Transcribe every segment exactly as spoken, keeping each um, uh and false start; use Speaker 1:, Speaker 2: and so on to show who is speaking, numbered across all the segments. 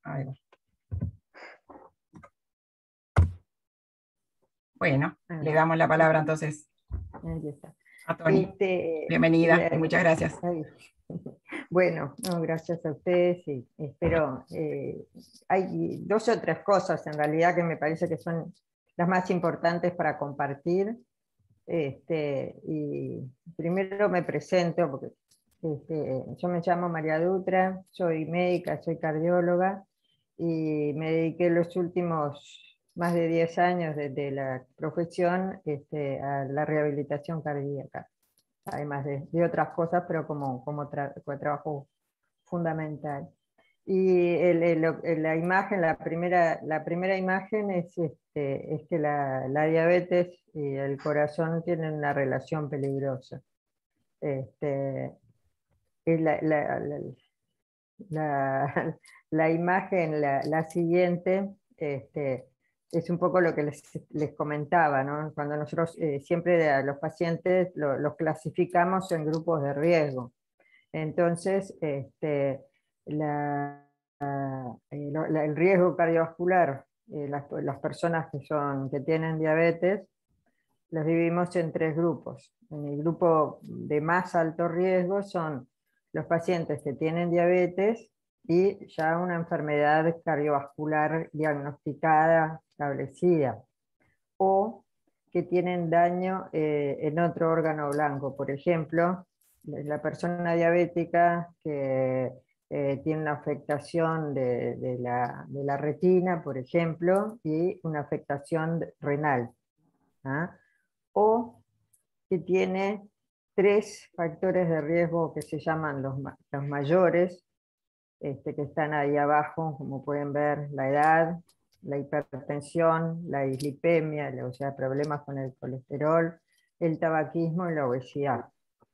Speaker 1: Ahí va. Bueno,
Speaker 2: Ah,
Speaker 1: le damos la palabra entonces
Speaker 2: ahí está.
Speaker 1: a Tony.
Speaker 2: Este,
Speaker 1: Bienvenida y
Speaker 2: la-
Speaker 1: muchas gracias.
Speaker 2: ay, bueno, no, gracias a ustedes y espero. Eh, hay dos o tres cosas en realidad que me parece que son las más importantes para compartir. Este, y primero me presento, porque este, yo me llamo María Dutra, soy médica, soy cardióloga y me dediqué los últimos más de diez años desde la profesión este, a la rehabilitación cardíaca, además de, de otras cosas, pero como, como, tra como trabajo fundamental. Y el, el, el, la imagen, la primera, la primera imagen es, este, es que la, la diabetes y el corazón tienen una relación peligrosa. Este, es la, la, la, la, la imagen, la, la siguiente, este, es un poco lo que les, les comentaba, ¿no? Cuando nosotros eh, siempre a los pacientes lo, los clasificamos en grupos de riesgo. Entonces, este, la, eh, lo- la- el riesgo cardiovascular, eh, las, las personas que, son, que tienen diabetes, los dividimos en tres grupos. En el grupo de más alto riesgo son los pacientes que tienen diabetes y ya una enfermedad cardiovascular diagnosticada, establecida, o que tienen daño eh, en otro órgano blanco. Por ejemplo, la persona diabética que eh, tiene una afectación de, de, la, de la retina, por ejemplo, y una afectación renal. ¿Ah? O que tiene tres factores de riesgo que se llaman los, los mayores, este, que están ahí abajo, como pueden ver: la edad, la hipertensión, la dislipemia, o sea, problemas con el colesterol, el tabaquismo y la obesidad.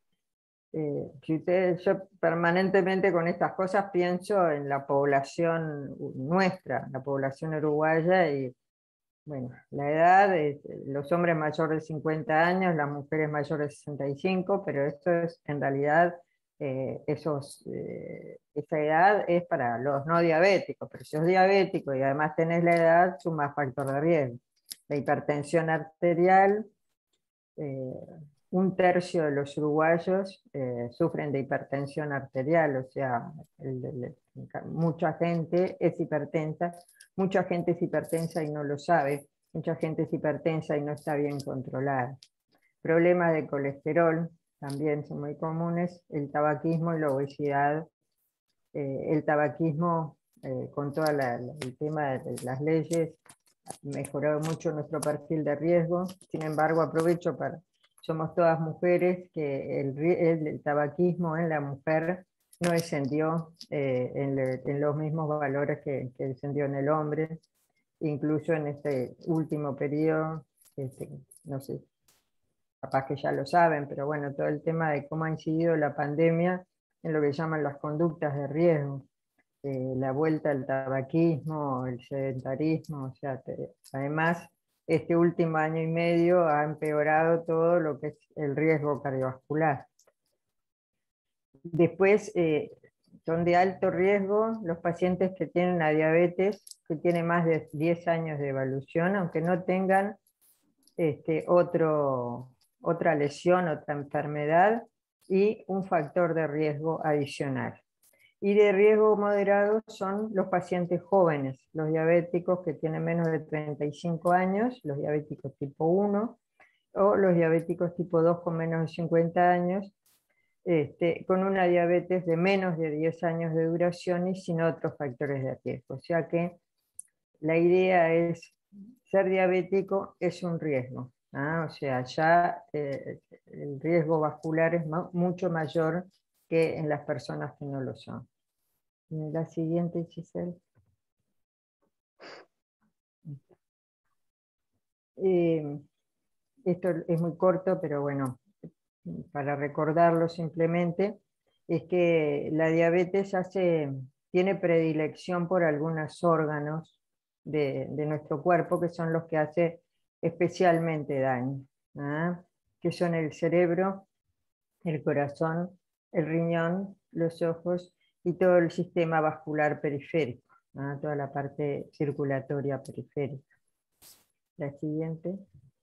Speaker 2: Eh, si ustedes, yo permanentemente con estas cosas pienso en la población nuestra, la población uruguaya, y bueno, la edad, es, los hombres mayores de cincuenta años, las mujeres mayores de sesenta y cinco, pero esto es en realidad, eh, esos, eh, esa edad es para los no diabéticos, pero si sos diabético y además tenés la edad, sumás factor de riesgo. La hipertensión arterial, eh, un tercio de los uruguayos eh, sufren de hipertensión arterial, o sea, el, el, mucha gente es hipertensa, mucha gente es hipertensa y no lo sabe, mucha gente es hipertensa y no está bien controlada. Problemas de colesterol también son muy comunes, el tabaquismo y la obesidad. Eh, el tabaquismo, eh, con todo el tema de las leyes, mejorado mucho nuestro perfil de riesgo. Sin embargo, aprovecho para, somos todas mujeres, que el, el, el tabaquismo en la mujer no descendió eh, en, le, en los mismos valores que, que descendió en el hombre, incluso en este último periodo, este, no sé, capaz que ya lo saben, pero bueno, todo el tema de cómo ha incidido la pandemia en lo que llaman las conductas de riesgo. Eh, la vuelta al tabaquismo, el sedentarismo, o sea, te, además este último año y medio ha empeorado todo lo que es el riesgo cardiovascular. Después, eh, son de alto riesgo los pacientes que tienen la diabetes, que tienen más de diez años de evolución, aunque no tengan este, otro, otra lesión, otra enfermedad, y un factor de riesgo adicional. Y de riesgo moderado son los pacientes jóvenes, los diabéticos que tienen menos de treinta y cinco años, los diabéticos tipo uno, o los diabéticos tipo dos con menos de cincuenta años, este, con una diabetes de menos de diez años de duración y sin otros factores de riesgo. O sea que la idea es, ser diabético es un riesgo, ¿ah? O sea, ya eh, el riesgo vascular es mucho mayor que en las personas que no lo son. La siguiente, Giselle. Eh, esto es muy corto, pero bueno, para recordarlo simplemente, es que la diabetes hace, tiene predilección por algunos órganos de, de nuestro cuerpo, que son los que hace especialmente daño, ¿ah? Que son el cerebro, el corazón, el riñón, los ojos y todo el sistema vascular periférico. ¿no? Toda la parte circulatoria periférica. La siguiente.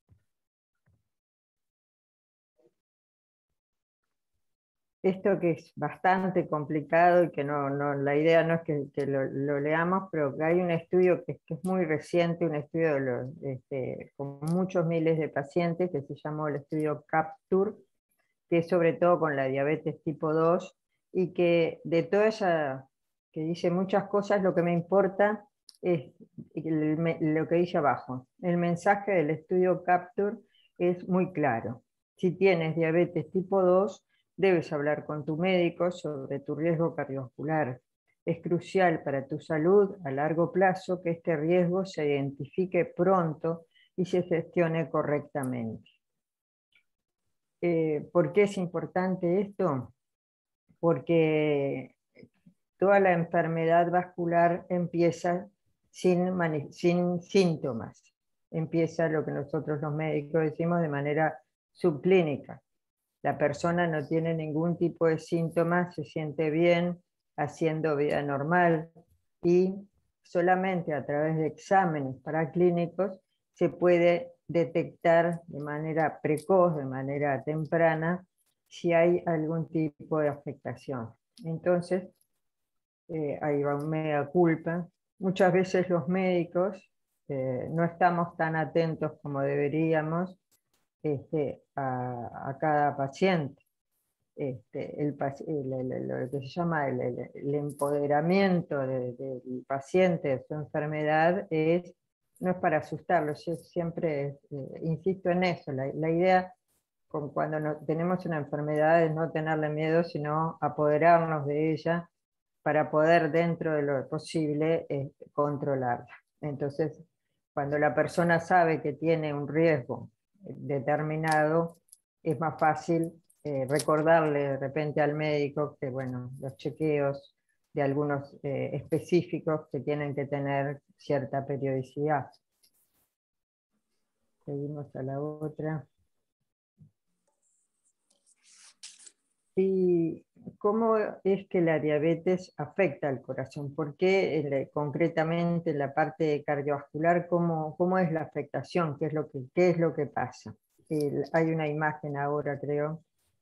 Speaker 2: Esto que es bastante complicado y que no, no, la idea no es que, que lo, lo leamos, pero que hay un estudio que, que es muy reciente, un estudio de los, este, con muchos miles de pacientes, que se llamó el estudio CAPTUR, que es sobre todo con la diabetes tipo dos, y que de toda esa, que dice muchas cosas, lo que me importa es el, lo que dice abajo. El mensaje del estudio CAPTUR es muy claro. Si tienes diabetes tipo dos, debes hablar con tu médico sobre tu riesgo cardiovascular. Es crucial para tu salud a largo plazo que este riesgo se identifique pronto y se gestione correctamente. Eh, ¿Por qué es importante esto? Porque toda la enfermedad vascular empieza sin, sin síntomas. Empieza lo que nosotros los médicos decimos de manera subclínica. La persona no tiene ningún tipo de síntomas, se siente bien, haciendo vida normal, y solamente a través de exámenes paraclínicos se puede detectar de manera precoz, de manera temprana, si hay algún tipo de afectación. Entonces, eh, ahí va un mea culpa. Muchas veces los médicos eh, no estamos tan atentos como deberíamos este, a, a cada paciente. Este, el, el, el, lo que se llama el, el, el empoderamiento de, de, del paciente de su enfermedad es, no es para asustarlo, yo siempre eh, insisto en eso, la, la idea con cuando no, tenemos una enfermedad es no tenerle miedo, sino apoderarnos de ella para poder dentro de lo posible eh, controlarla. Entonces, cuando la persona sabe que tiene un riesgo determinado, es más fácil eh, recordarle de repente al médico que, bueno, los chequeos de algunos eh, específicos que tienen que tener cierta periodicidad. Seguimos a la otra. ¿Y cómo es que la diabetes afecta al corazón? ¿Por qué el, concretamente la parte cardiovascular, cómo, cómo es la afectación? ¿Qué es lo que, qué es lo que pasa? El, hay una imagen ahora, creo.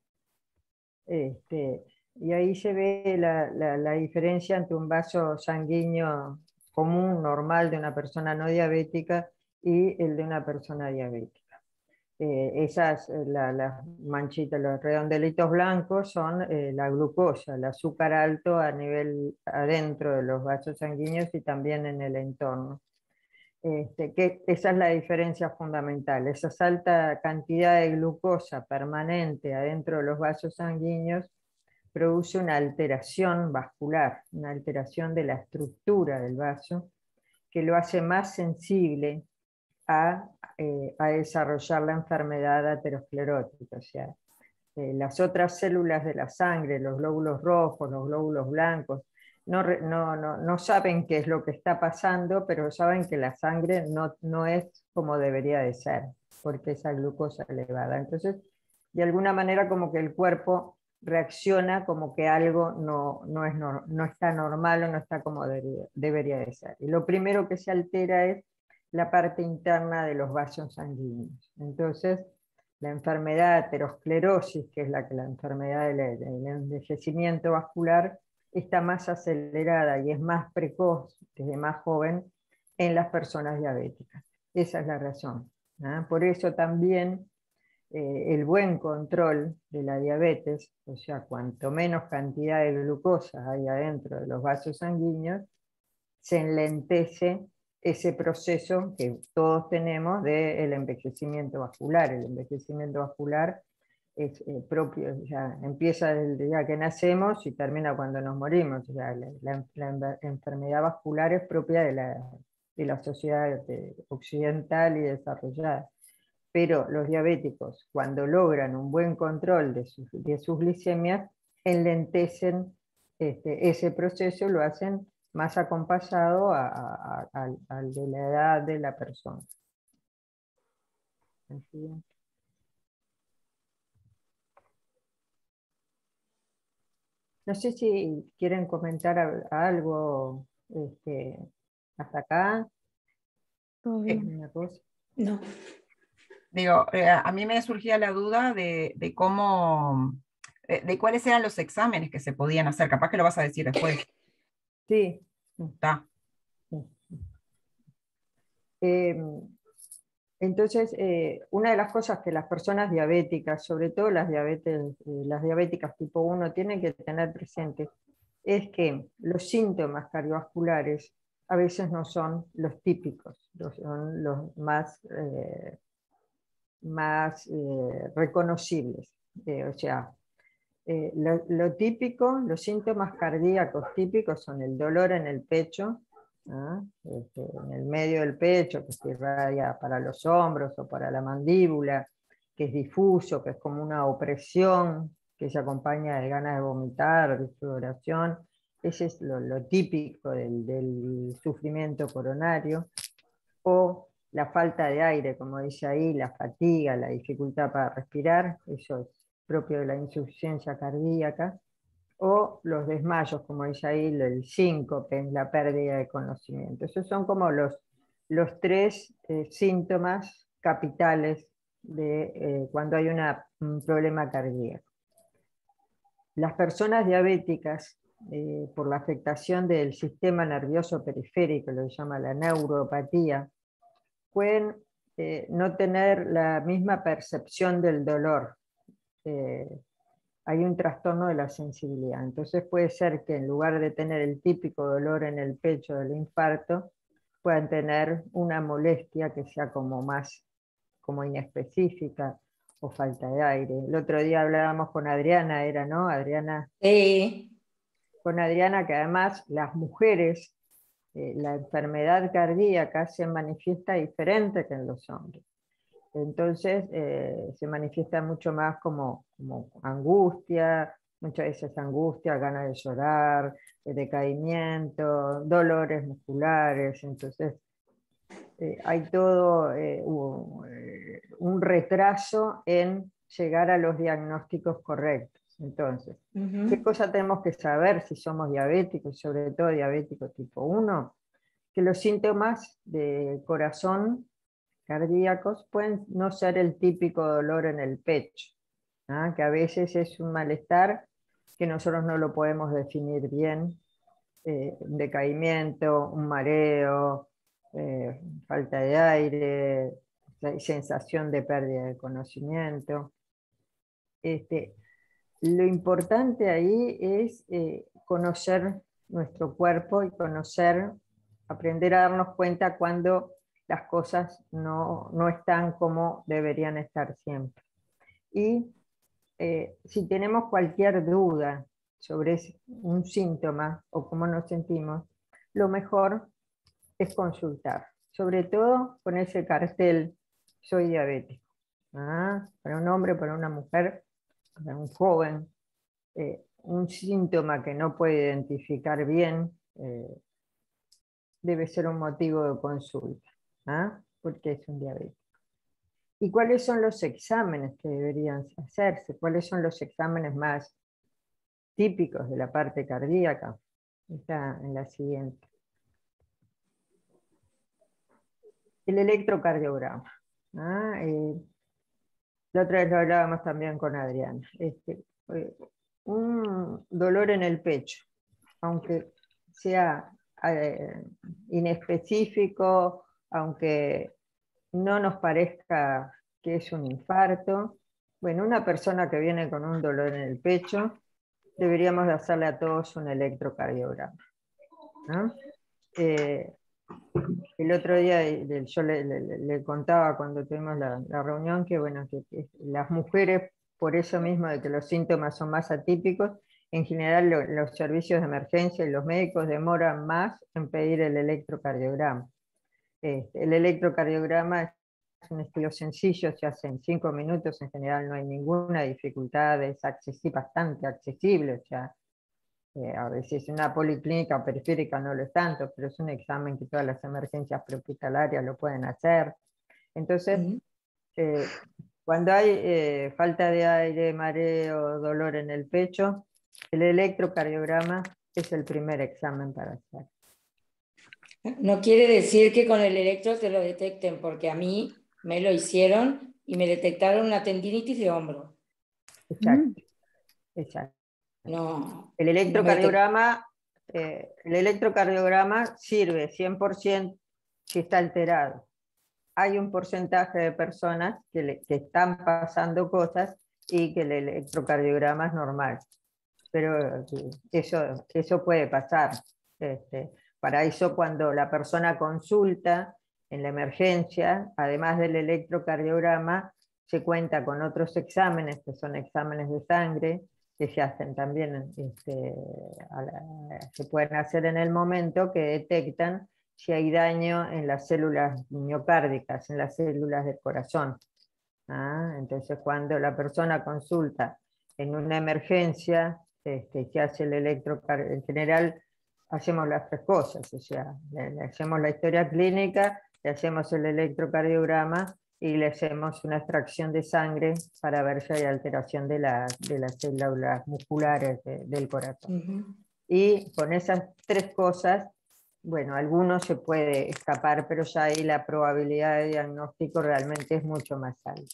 Speaker 2: Este, y ahí se ve la, la, la diferencia entre un vaso sanguíneo común, normal, de una persona no diabética y el de una persona diabética. Eh, esas, eh, la, las manchitas, los redondelitos blancos son eh, la glucosa, el azúcar alto a nivel adentro de los vasos sanguíneos y también en el entorno. Este, que esa es la diferencia fundamental, esa alta cantidad de glucosa permanente adentro de los vasos sanguíneos produce una alteración vascular, una alteración de la estructura del vaso, que lo hace más sensible a, eh, a desarrollar la enfermedad aterosclerótica. O sea, eh, las otras células de la sangre, los glóbulos rojos, los glóbulos blancos, no, no, no, no saben qué es lo que está pasando, pero saben que la sangre no, no es como debería de ser, porque esa glucosa elevada. Entonces, de alguna manera como que el cuerpo reacciona como que algo no, no, es, no, no está normal o no está como debería, debería de ser. Y lo primero que se altera es la parte interna de los vasos sanguíneos. Entonces, la enfermedad de aterosclerosis, que es la, la enfermedad del, del envejecimiento vascular, está más acelerada y es más precoz, desde más joven, en las personas diabéticas. Esa es la razón. ¿no? Por eso también eh, el buen control de la diabetes, o sea, cuanto menos cantidad de glucosa hay adentro de los vasos sanguíneos, se enlentece ese proceso que todos tenemos del envejecimiento vascular. El envejecimiento vascular es eh, propio, ya empieza desde el día que nacemos y termina cuando nos morimos. O sea, la, la, la enfermedad vascular es propia de la, de la sociedad de, occidental y desarrollada. Pero los diabéticos, cuando logran un buen control de sus, de sus glicemias, enlentecen este, ese proceso, lo hacen más acompasado a, a, a, al de la edad de la persona. Así es. No sé si quieren comentar algo Este, hasta acá.
Speaker 3: Todo
Speaker 1: Eh,
Speaker 3: bien.
Speaker 2: Una cosa.
Speaker 3: No.
Speaker 1: digo, eh, a mí me surgía la duda de, de cómo, de, de cuáles eran los exámenes que se podían hacer. Capaz que lo vas a decir después.
Speaker 2: Sí.
Speaker 1: Está.
Speaker 2: Sí. Eh, entonces, eh, una de las cosas que las personas diabéticas, sobre todo las, diabetes, eh, las diabéticas tipo uno, tienen que tener presente es que los síntomas cardiovasculares a veces no son los típicos, los, son los más, eh, más eh, reconocibles. Eh, o sea, eh, lo, lo típico, los síntomas cardíacos típicos son el dolor en el pecho, ¿ah? Este, en el medio del pecho, que se irradia para los hombros o para la mandíbula, que es difuso, que es como una opresión, que se acompaña de ganas de vomitar, de sudoración. Ese es lo, lo típico del, del sufrimiento coronario. O la falta de aire, como dice ahí, la fatiga, la dificultad para respirar, eso es propio de la insuficiencia cardíaca. O los desmayos, como dice ahí, el síncope, la pérdida de conocimiento. Esos son como los, los tres eh, síntomas capitales de eh, cuando hay una, un problema cardíaco. Las personas diabéticas, eh, por la afectación del sistema nervioso periférico, lo que se llama la neuropatía, pueden eh, no tener la misma percepción del dolor. Eh, hay un trastorno de la sensibilidad. Entonces puede ser que en lugar de tener el típico dolor en el pecho del infarto, puedan tener una molestia que sea como más como inespecífica o falta de aire. El otro día hablábamos con Adriana, era, ¿no? Adriana.
Speaker 3: Sí.
Speaker 2: Con Adriana, que además las mujeres, eh, la enfermedad cardíaca se manifiesta diferente que en los hombres. Entonces eh, se manifiesta mucho más como, como angustia, muchas veces angustia, ganas de llorar, decaimiento, dolores musculares. Entonces eh, hay todo eh, un, eh, un retraso en llegar a los diagnósticos correctos. Entonces,
Speaker 3: Uh-huh.
Speaker 2: ¿qué cosa tenemos que saber si somos diabéticos, sobre todo diabéticos tipo uno? Que los síntomas de corazón cardíacos pueden no ser el típico dolor en el pecho, ¿ah? Que a veces es un malestar que nosotros no lo podemos definir bien, eh, un decaimiento, un mareo, eh, falta de aire, sensación de pérdida de conocimiento. Este, lo importante ahí es eh, conocer nuestro cuerpo y conocer, aprender a darnos cuenta cuando las cosas no, no están como deberían estar siempre. Y eh, si tenemos cualquier duda sobre un síntoma o cómo nos sentimos, lo mejor es consultar, sobre todo con ese cartel "soy diabético". ¿Ah? Para un hombre, para una mujer, para un joven, eh, un síntoma que no puede identificar bien, eh, debe ser un motivo de consulta, ¿ah? Porque es un diabético. ¿Y cuáles son los exámenes que deberían hacerse? ¿Cuáles son los exámenes más típicos de la parte cardíaca? Está en la siguiente. El electrocardiograma. ¿Ah? Eh, la otra vez lo hablábamos también con Adriana. Este, eh, un dolor en el pecho, aunque sea eh, inespecífico, aunque no nos parezca que es un infarto. Bueno, una persona que viene con un dolor en el pecho, deberíamos de hacerle a todos un electrocardiograma, ¿no? Eh, el otro día yo le, le, le contaba cuando tuvimos la, la reunión que, bueno, que, que las mujeres, por eso mismo de que los síntomas son más atípicos, en general lo, los servicios de emergencia y los médicos demoran más en pedir el electrocardiograma. Este, el electrocardiograma es un estilo sencillo, se hace en cinco minutos, en general no hay ninguna dificultad, es accesible, bastante accesible, o sea, eh, a veces una policlínica periférica no lo es tanto, pero es un examen que todas las emergencias prehospitalarias lo pueden hacer. Entonces, uh-huh. eh, cuando hay eh, falta de aire, mareo, dolor en el pecho, el electrocardiograma es el primer examen para hacer.
Speaker 3: No quiere decir que con el electro te lo detecten, porque a mí me lo hicieron y me detectaron una tendinitis de hombro.
Speaker 2: Exacto,
Speaker 4: Mm.
Speaker 2: exacto.
Speaker 3: No,
Speaker 2: El
Speaker 3: no me detect-
Speaker 2: electrocardiograma, eh, el electrocardiograma sirve cien por ciento si está alterado. Hay un porcentaje de personas que, le, que están pasando cosas y que el electrocardiograma es normal. Pero eso, eso puede pasar. Este, para eso, cuando la persona consulta en la emergencia, además del electrocardiograma, se cuenta con otros exámenes, que son exámenes de sangre, que se hacen también, este, a la, se pueden hacer en el momento, que detectan si hay daño en las células miocárdicas, en las células del corazón. ¿Ah? Entonces, cuando la persona consulta en una emergencia, este, se hace el electrocardiograma, en general hacemos las tres cosas, o sea, le, le hacemos la historia clínica, le hacemos el electrocardiograma y le hacemos una extracción de sangre para ver si hay alteración de, la, de las células musculares de, del corazón.
Speaker 3: Ujú.
Speaker 2: Y con esas tres cosas, bueno, alguno se puede escapar, pero ya ahí la probabilidad de diagnóstico realmente es mucho más alta.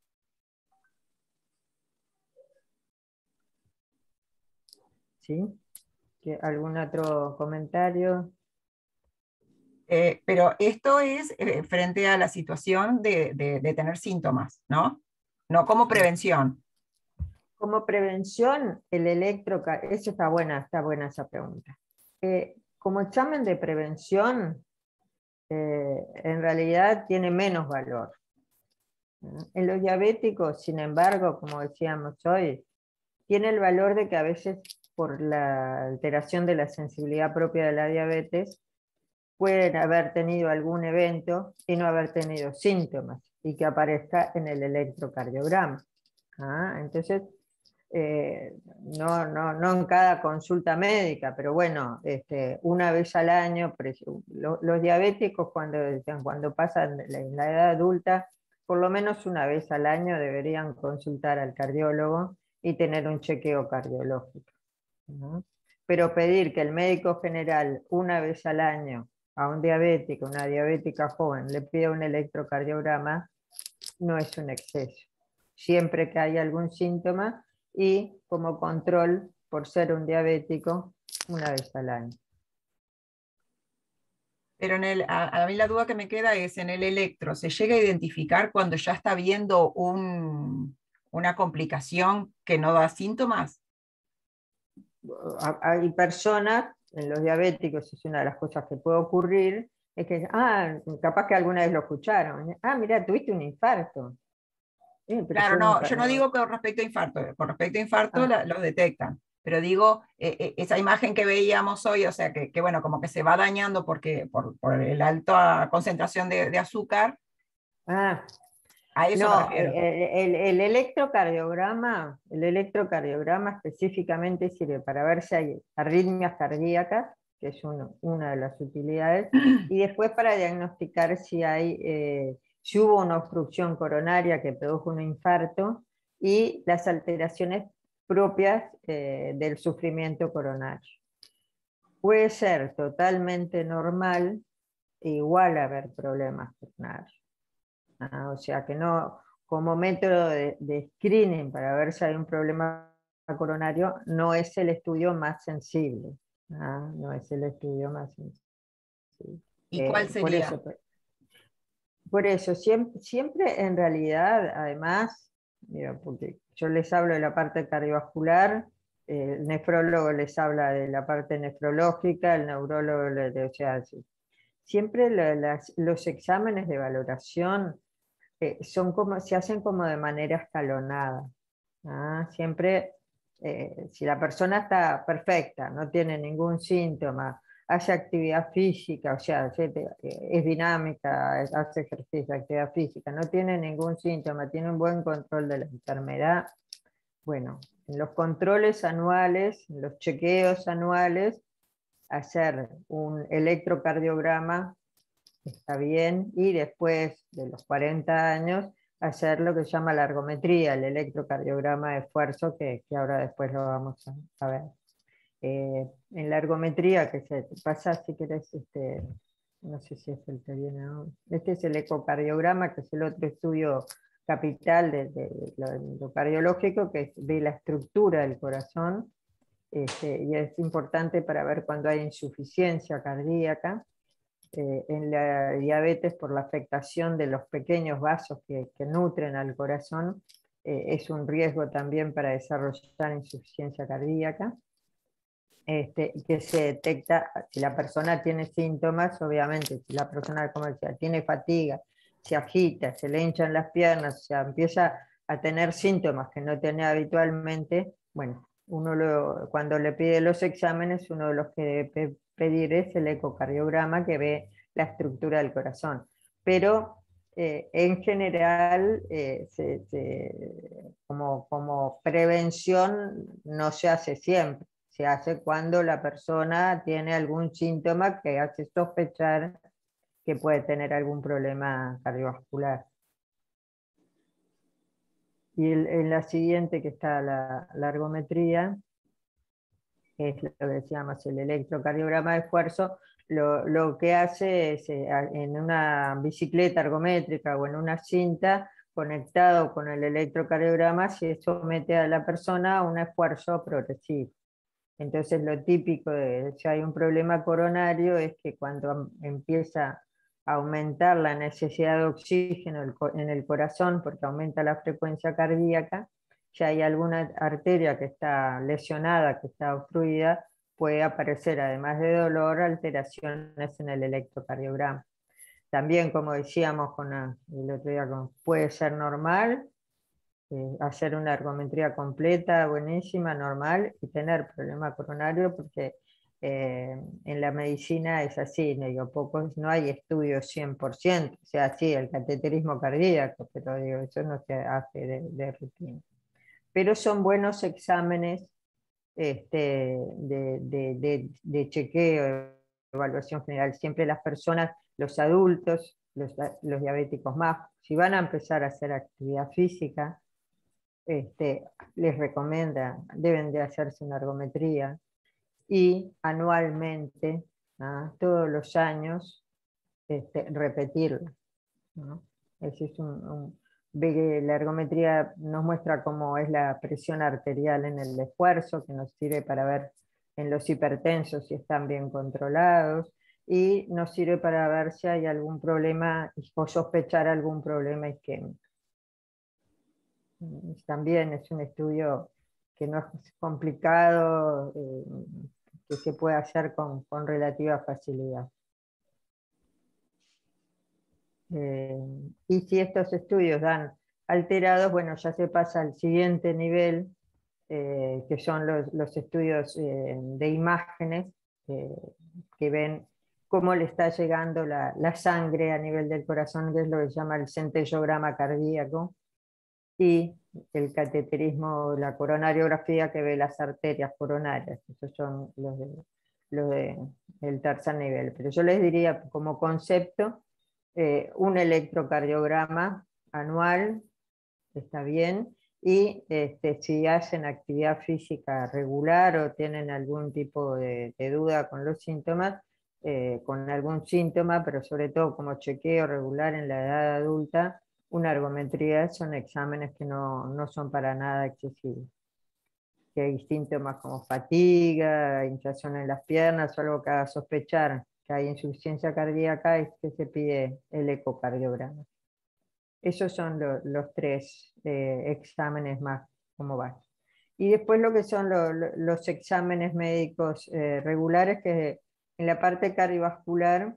Speaker 2: ¿Sí? ¿Algún otro comentario?
Speaker 1: Eh, pero esto es eh, frente a la situación de, de, de tener síntomas, ¿no? No como prevención.
Speaker 2: Como prevención, el electrocardiograma, eso está buena, está buena esa pregunta. Eh, como examen de prevención, eh, en realidad tiene menos valor. En los diabéticos, sin embargo, como decíamos hoy, tiene el valor de que a veces por la alteración de la sensibilidad propia de la diabetes, pueden haber tenido algún evento y no haber tenido síntomas, y que aparezca en el electrocardiograma. ¿Ah? Entonces, eh, no, no, no en cada consulta médica, pero bueno, este, una vez al año, los, los diabéticos cuando, cuando pasan en la edad adulta, por lo menos una vez al año deberían consultar al cardiólogo y tener un chequeo cardiológico, ¿no? Pero pedir que el médico general una vez al año a un diabético, una diabética joven, le pida un electrocardiograma, no es un exceso. Siempre que haya algún síntoma y como control, por ser un diabético, una vez al año.
Speaker 1: Pero en el, a, a mí la duda que me queda es, en el electro, ¿se llega a identificar cuando ya está viendo un, una complicación que no da síntomas?
Speaker 2: Hay personas, en los diabéticos es una de las cosas que puede ocurrir, es que, ah, capaz que alguna vez lo escucharon, ah, mira, tuviste un infarto. Eh, pero
Speaker 1: Claro,
Speaker 2: fue un
Speaker 1: no, yo no
Speaker 2: infarto.
Speaker 1: digo con respecto a infarto, con respecto a infarto
Speaker 2: Ah,
Speaker 1: la- los detectan, pero digo, eh, eh, esa imagen que veíamos hoy, o sea, que, que bueno, como que se va dañando porque, por, por la alta concentración de, de azúcar,
Speaker 2: ah,
Speaker 1: a eso me
Speaker 2: no,
Speaker 1: refiero.
Speaker 2: el, el- el electrocardiograma, el electrocardiograma específicamente sirve para ver si hay arritmias cardíacas, que es uno- una de las utilidades, y después para diagnosticar si hay, eh, si hubo una obstrucción coronaria que produjo un infarto y las alteraciones propias eh, del sufrimiento coronario. Puede ser totalmente normal e igual haber problemas coronarios. Ah, o sea que no, como método de, de screening para ver si hay un problema coronario, no es el estudio más sensible. Ah, no es el estudio más sensible.
Speaker 1: ¿Y cuál
Speaker 2: Eh, por
Speaker 1: sería?
Speaker 2: eso, por eso siempre, siempre en realidad, además, mira, porque yo les hablo de la parte cardiovascular, eh, el nefrólogo les habla de la parte nefrológica, el neurólogo, le- le- o sea, sí. Siempre la- las- los exámenes de valoración eh, son como, se hacen como de manera escalonada. ¿Ah? Siempre, eh, si la persona está perfecta, no tiene ningún síntoma, hace actividad física, o sea, hace- eh, es dinámica, hace ejercicio, actividad física, no tiene ningún síntoma, tiene un buen control de la enfermedad, bueno, en los controles anuales, en los chequeos anuales, hacer un electrocardiograma está bien, y después de los cuarenta años hacer lo que se llama la ergometría, el electrocardiograma de esfuerzo, que, que ahora después lo vamos a, a ver. Eh, en la ergometría, que se pasa si querés, este, no sé si es el que viene ahora. Este es el ecocardiograma, que es el otro estudio capital de, de, de lo, de lo cardiológico, que ve la estructura del corazón, este, y es importante para ver cuando hay insuficiencia cardíaca. Eh, en la diabetes, por la afectación de los pequeños vasos que, que nutren al corazón, eh, es un riesgo también para desarrollar insuficiencia cardíaca. Este, que se detecta si la persona tiene síntomas, obviamente, si la persona, como decía, tiene fatiga, se agita, se le hinchan las piernas, o sea, empieza a tener síntomas que no tiene habitualmente, bueno, uno lo, cuando le pide los exámenes, uno de los que debe pedir es el ecocardiograma, que ve la estructura del corazón. Pero eh, en general, eh, se, se, como, como prevención no se hace siempre. Se hace cuando la persona tiene algún síntoma que hace sospechar que puede tener algún problema cardiovascular. Y el, en la siguiente, que está la, la ergometría, es lo que decíamos, el electrocardiograma de esfuerzo, lo, lo que hace es eh, en una bicicleta ergométrica o en una cinta, conectado con el electrocardiograma, se somete a la persona a un esfuerzo progresivo. Entonces lo típico de si hay un problema coronario es que cuando empieza a aumentar la necesidad de oxígeno en el corazón, porque aumenta la frecuencia cardíaca, si hay alguna arteria que está lesionada, que está obstruida, puede aparecer, además de dolor, alteraciones en el electrocardiograma. También, como decíamos con la, el otro día, puede ser normal, Eh, hacer una ergometría completa, buenísima, normal, y tener problema coronario, porque eh, en la medicina es así, no, digo, pocos, no hay estudios cien por ciento, o sea, sí, el cateterismo cardíaco, pero digo, eso no se hace de, de rutina. Pero son buenos exámenes este, de, de, de, de chequeo, de evaluación general. Siempre las personas, los adultos, los, los diabéticos más, si van a empezar a hacer actividad física, Este, les recomienda, deben de hacerse una ergometría y anualmente, ¿no? Todos los años, este, repetirla, ¿no? Ese es un, un, ve que la ergometría nos muestra cómo es la presión arterial en el esfuerzo, que nos sirve para ver en los hipertensos si están bien controlados, y nos sirve para ver si hay algún problema o sospechar algún problema isquémico. También es un estudio que no es complicado, eh, que se puede hacer con, con relativa facilidad. Eh, y si estos estudios dan alterados, bueno, ya se pasa al siguiente nivel, eh, que son los, los estudios eh, de imágenes, eh, que ven cómo le está llegando la, la sangre a nivel del corazón, que es lo que se llama el centellograma cardíaco, y el cateterismo, la coronariografía, que ve las arterias coronarias. Esos son los, de, los de, del tercer nivel. Pero yo les diría como concepto, eh, un electrocardiograma anual, está bien, y este, si hacen actividad física regular o tienen algún tipo de, de duda con los síntomas, eh, con algún síntoma, pero sobre todo como chequeo regular en la edad adulta, una ergometría son exámenes que no, no son para nada excesivos. Si hay síntomas como fatiga, hinchazón en las piernas o algo que haga sospechar que hay insuficiencia cardíaca, es que se pide el ecocardiograma. Esos son lo, los tres eh, exámenes más como base. Y después lo que son lo, lo, los exámenes médicos eh, regulares, que en la parte cardiovascular,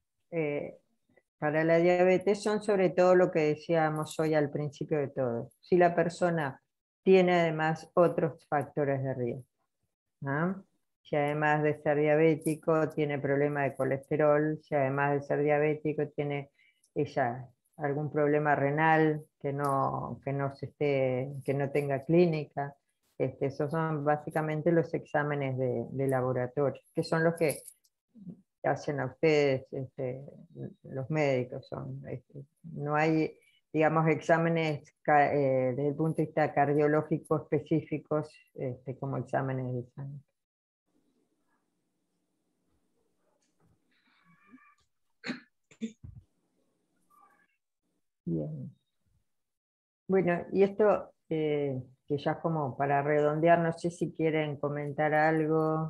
Speaker 2: eh, para la diabetes, son sobre todo lo que decíamos hoy al principio de todo. Si la persona tiene además otros factores de riesgo, ¿no? Si además de ser diabético tiene problema de colesterol, si además de ser diabético tiene ella algún problema renal que no, que no, se esté, que no tenga clínica. Este, esos son básicamente los exámenes de, de laboratorio, que son los que hacen a ustedes este, los médicos. Son, este, no hay, digamos, exámenes eh, desde el punto de vista cardiológico específicos este, como exámenes de sangre. Bien. Bueno, y esto, eh, que ya es como para redondear, no sé si quieren comentar algo.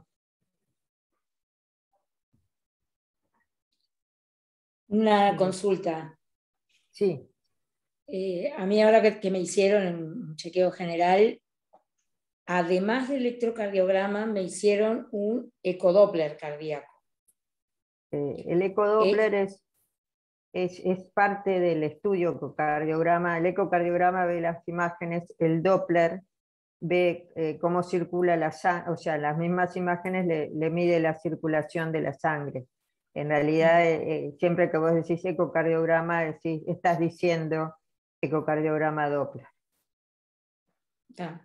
Speaker 3: Una
Speaker 2: Sí.
Speaker 3: consulta.
Speaker 2: Sí.
Speaker 3: Eh, a mí ahora que, que me hicieron un chequeo general, además del electrocardiograma, me hicieron un ecodoppler cardíaco.
Speaker 2: Eh, el ecodoppler
Speaker 3: Eh,
Speaker 2: es, es, es parte del estudio ecocardiograma. El ecocardiograma ve las imágenes, el Doppler ve eh, cómo circula la sangre, o sea, las mismas imágenes le, le mide la circulación de la sangre. En realidad, eh, eh, siempre que vos decís ecocardiograma, decís, estás diciendo ecocardiograma Doppler.
Speaker 3: ah,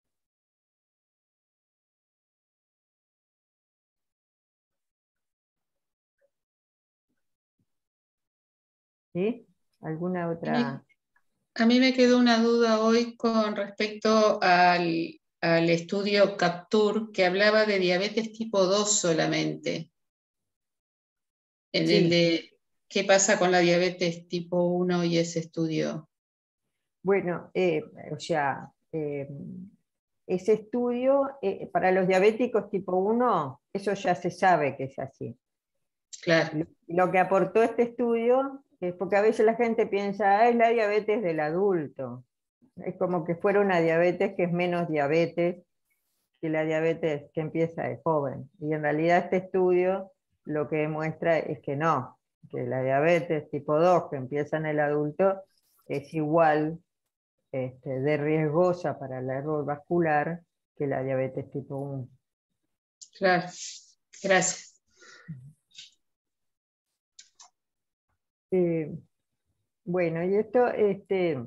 Speaker 2: ¿Sí? ¿Alguna
Speaker 4: A mí,
Speaker 2: otra?
Speaker 4: a mí me quedó una duda hoy con respecto al, al estudio CAPTUR que hablaba de diabetes tipo dos solamente. En el
Speaker 2: Sí,
Speaker 4: de qué pasa con la diabetes tipo uno y ese estudio.
Speaker 2: bueno, eh, o sea, eh, ese estudio eh, para los diabéticos tipo uno, eso ya se sabe que es así.
Speaker 4: Claro,
Speaker 2: Lo, lo que aportó este estudio es porque a veces la gente piensa, ah, es la diabetes del adulto. Es como que fuera una diabetes que es menos diabetes que la diabetes que empieza de joven. Y en realidad este estudio lo que demuestra es que no, que la diabetes tipo dos que empieza en el adulto es igual este, de riesgosa para el error vascular que la diabetes tipo uno.
Speaker 4: claro. Gracias.
Speaker 2: Eh, bueno, y esto, este,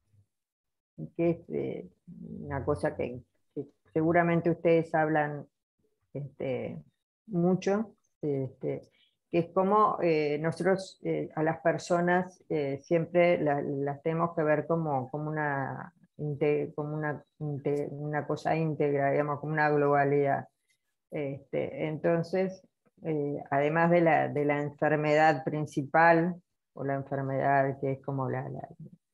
Speaker 2: que es eh, una cosa que, que seguramente ustedes hablan este, mucho, este, que es como eh, nosotros eh, a las personas eh, siempre la- las tenemos que ver como, como, una, inte- como una, inte- una cosa íntegra, digamos, como una globalidad. Este, entonces, eh, además de la, de la enfermedad principal, o la enfermedad que es como la, la,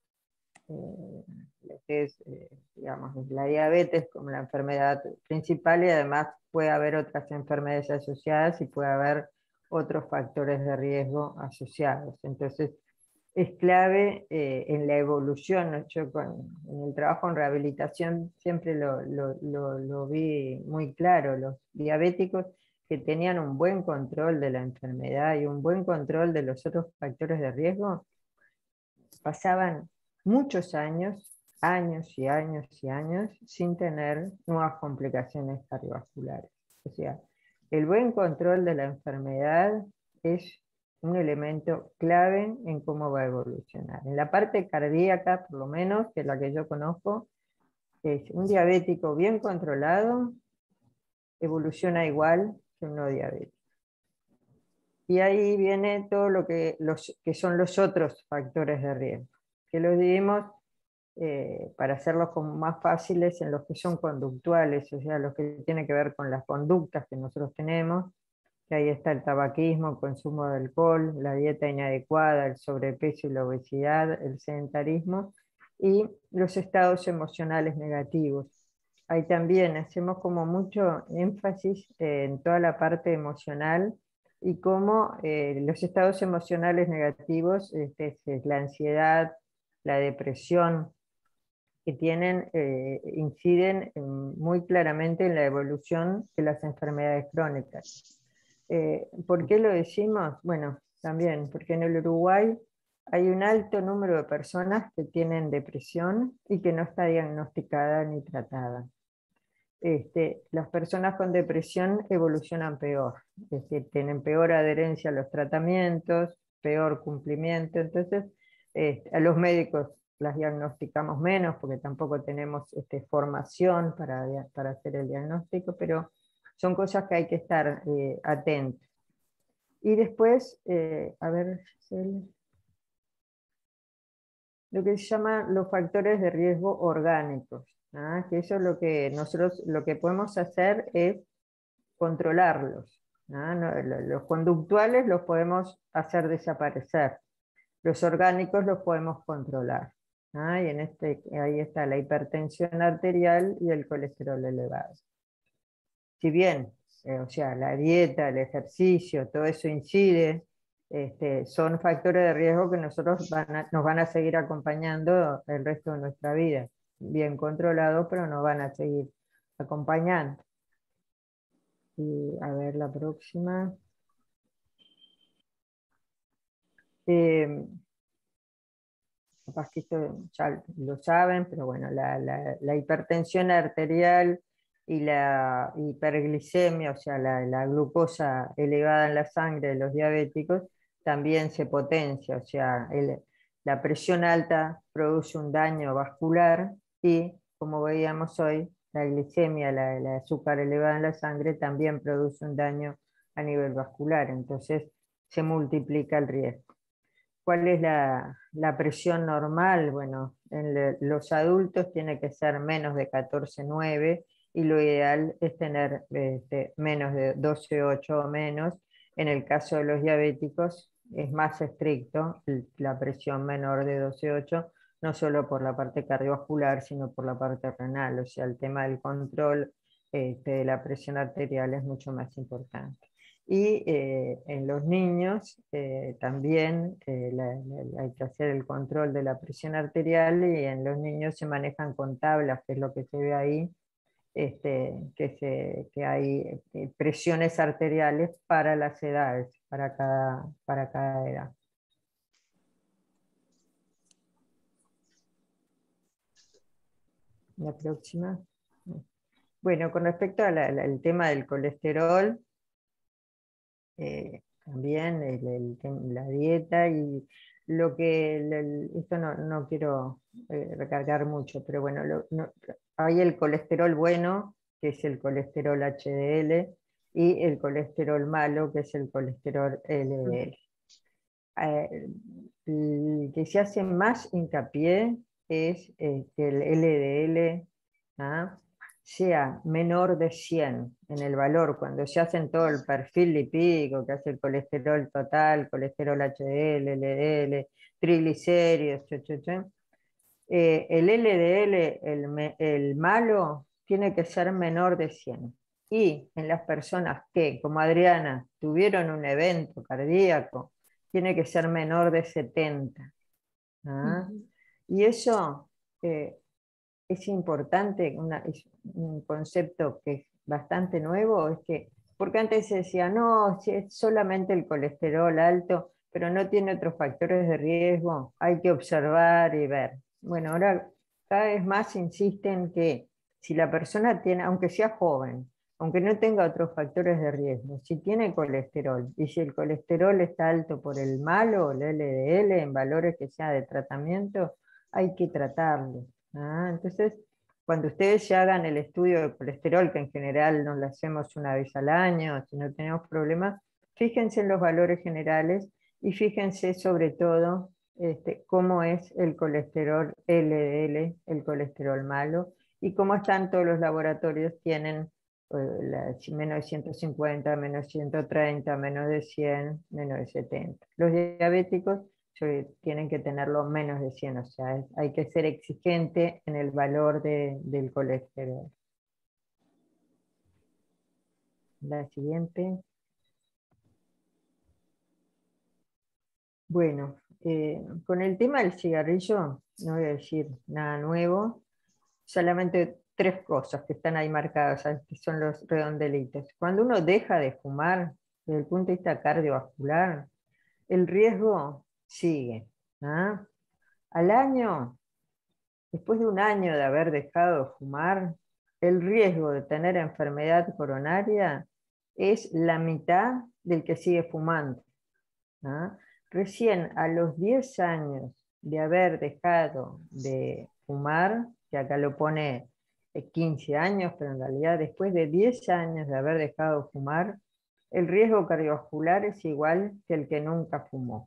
Speaker 2: eh, lo que es, eh, digamos, la diabetes como la enfermedad principal, y además puede haber otras enfermedades asociadas y puede haber otros factores de riesgo asociados. Entonces, es clave eh, en la evolución, ¿no? Yo con, en el trabajo en rehabilitación siempre lo, lo, lo, lo vi muy claro. Los diabéticos que tenían un buen control de la enfermedad y un buen control de los otros factores de riesgo, pasaban muchos años, años y años y años, sin tener nuevas complicaciones cardiovasculares. O sea, el buen control de la enfermedad es un elemento clave en cómo va a evolucionar. En la parte cardíaca, por lo menos, que es la que yo conozco, es un diabético bien controlado, evoluciona igual que un no diabético. Y ahí viene todo lo que, los, que son los otros factores de riesgo, que los dividimos eh, para hacerlos como más fáciles en los que son conductuales, o sea, los que tienen que ver con las conductas que nosotros tenemos, que ahí está el tabaquismo, el consumo de alcohol, la dieta inadecuada, el sobrepeso y la obesidad, el sedentarismo, y los estados emocionales negativos. Ahí también hacemos como mucho énfasis en toda la parte emocional y cómo eh, los estados emocionales negativos, este, es la ansiedad, la depresión, que tienen, eh, inciden en- muy claramente en la evolución de las enfermedades crónicas. Eh, ¿por qué lo decimos? Bueno, también porque en el Uruguay hay un alto número de personas que tienen depresión y que no está diagnosticada ni tratada. Este, las personas con depresión evolucionan peor, es decir, tienen peor adherencia a los tratamientos, peor cumplimiento. Entonces, este, a los médicos las diagnosticamos menos porque tampoco tenemos este, formación para, para hacer el diagnóstico, pero son cosas que hay que estar eh, atentos. Y después, eh, a ver, Giselle, lo que se llama los factores de riesgo orgánicos, ¿ah? Que eso es lo que nosotros lo que podemos hacer es controlarlos, ¿no? No, los conductuales los podemos hacer desaparecer, Los orgánicos los podemos controlar. ¿Ah? Y en este, ahí está la hipertensión arterial y el colesterol elevado. Si bien, eh, o sea, la dieta, el ejercicio, todo eso incide, este, son factores de riesgo que nosotros van a, nos van a seguir acompañando el resto de nuestra vida. Bien controlados, pero nos van a seguir acompañando. Y a ver la próxima. Eh, capaz que esto ya lo saben, pero bueno, la, la, la hipertensión arterial y la hiperglicemia, o sea, la, la glucosa elevada en la sangre de los diabéticos, también se potencia, o sea, el, la presión alta produce un daño vascular y, como veíamos hoy, la glicemia, la, la azúcar elevada en la sangre, también produce un daño a nivel vascular, entonces se multiplica el riesgo. ¿Cuál es la, la presión normal? Bueno, en le, los adultos tiene que ser menos de catorce punto nueve y lo ideal es tener este, menos de doce punto ocho o menos. En el caso de los diabéticos es más estricto la presión menor de doce punto ocho, no solo por la parte cardiovascular, sino por la parte renal. O sea, el tema del control este, de la presión arterial es mucho más importante. Y eh, en los niños eh, también eh, la, la, hay que hacer el control de la presión arterial, y en los niños se manejan con tablas, que es lo que se ve ahí, este, que, se, que hay eh, presiones arteriales para las edades, para cada, para cada edad. La próxima. Bueno, con respecto al tema del colesterol, Eh, también el, el, la dieta y lo que, el, el, esto no, no quiero eh, recargar mucho, pero bueno, lo, no, hay el colesterol bueno, que es el colesterol H D L, y el colesterol malo, que es el colesterol L D L. Eh, el que se hace más hincapié es eh, que el L D L, ¿ah?, sea menor de cien en el valor, cuando se hacen todo el perfil lipídico, que hace el colesterol total, colesterol H D L, L D L, triglicéridos, cho, cho, cho. Eh, el L D L, el, el malo, tiene que ser menor de cien. Y en las personas que, como Adriana, tuvieron un evento cardíaco, tiene que ser menor de setenta. ¿Ah? Uh-huh. Y eso eh, es importante, una, es un concepto que es bastante nuevo, es que, porque antes se decía, no, si es solamente el colesterol alto, pero no tiene otros factores de riesgo, hay que observar y ver. Bueno, ahora cada vez más insisten que si la persona tiene, aunque sea joven, aunque no tenga otros factores de riesgo, si tiene colesterol, y si el colesterol está alto por el malo, el L D L, en valores que sea de tratamiento, hay que tratarlo. Ah, entonces, cuando ustedes se hagan el estudio de colesterol, que en general nos lo hacemos una vez al año, si no tenemos problemas, fíjense en los valores generales y fíjense sobre todo este, cómo es el colesterol L D L, el colesterol malo, y cómo están todos los laboratorios, tienen La, menos de ciento cincuenta, menos de ciento treinta, menos de cien, menos de setenta. Los diabéticos tienen que tenerlo menos de cien, o sea, es, hay que ser exigente en el valor de, del colesterol. La siguiente. Bueno, eh, con el tema del cigarrillo no voy a decir nada nuevo, solamente tres cosas que están ahí marcadas, que son los redondelitos. Cuando uno deja de fumar, desde el punto de vista cardiovascular, el riesgo sigue. ¿Ah? Al año, después de un año de haber dejado de fumar, el riesgo de tener enfermedad coronaria es la mitad del que sigue fumando. ¿Ah? Recién a los diez años de haber dejado de fumar, que acá lo pone quince años, pero en realidad después de diez años de haber dejado de fumar, el riesgo cardiovascular es igual que el que nunca fumó.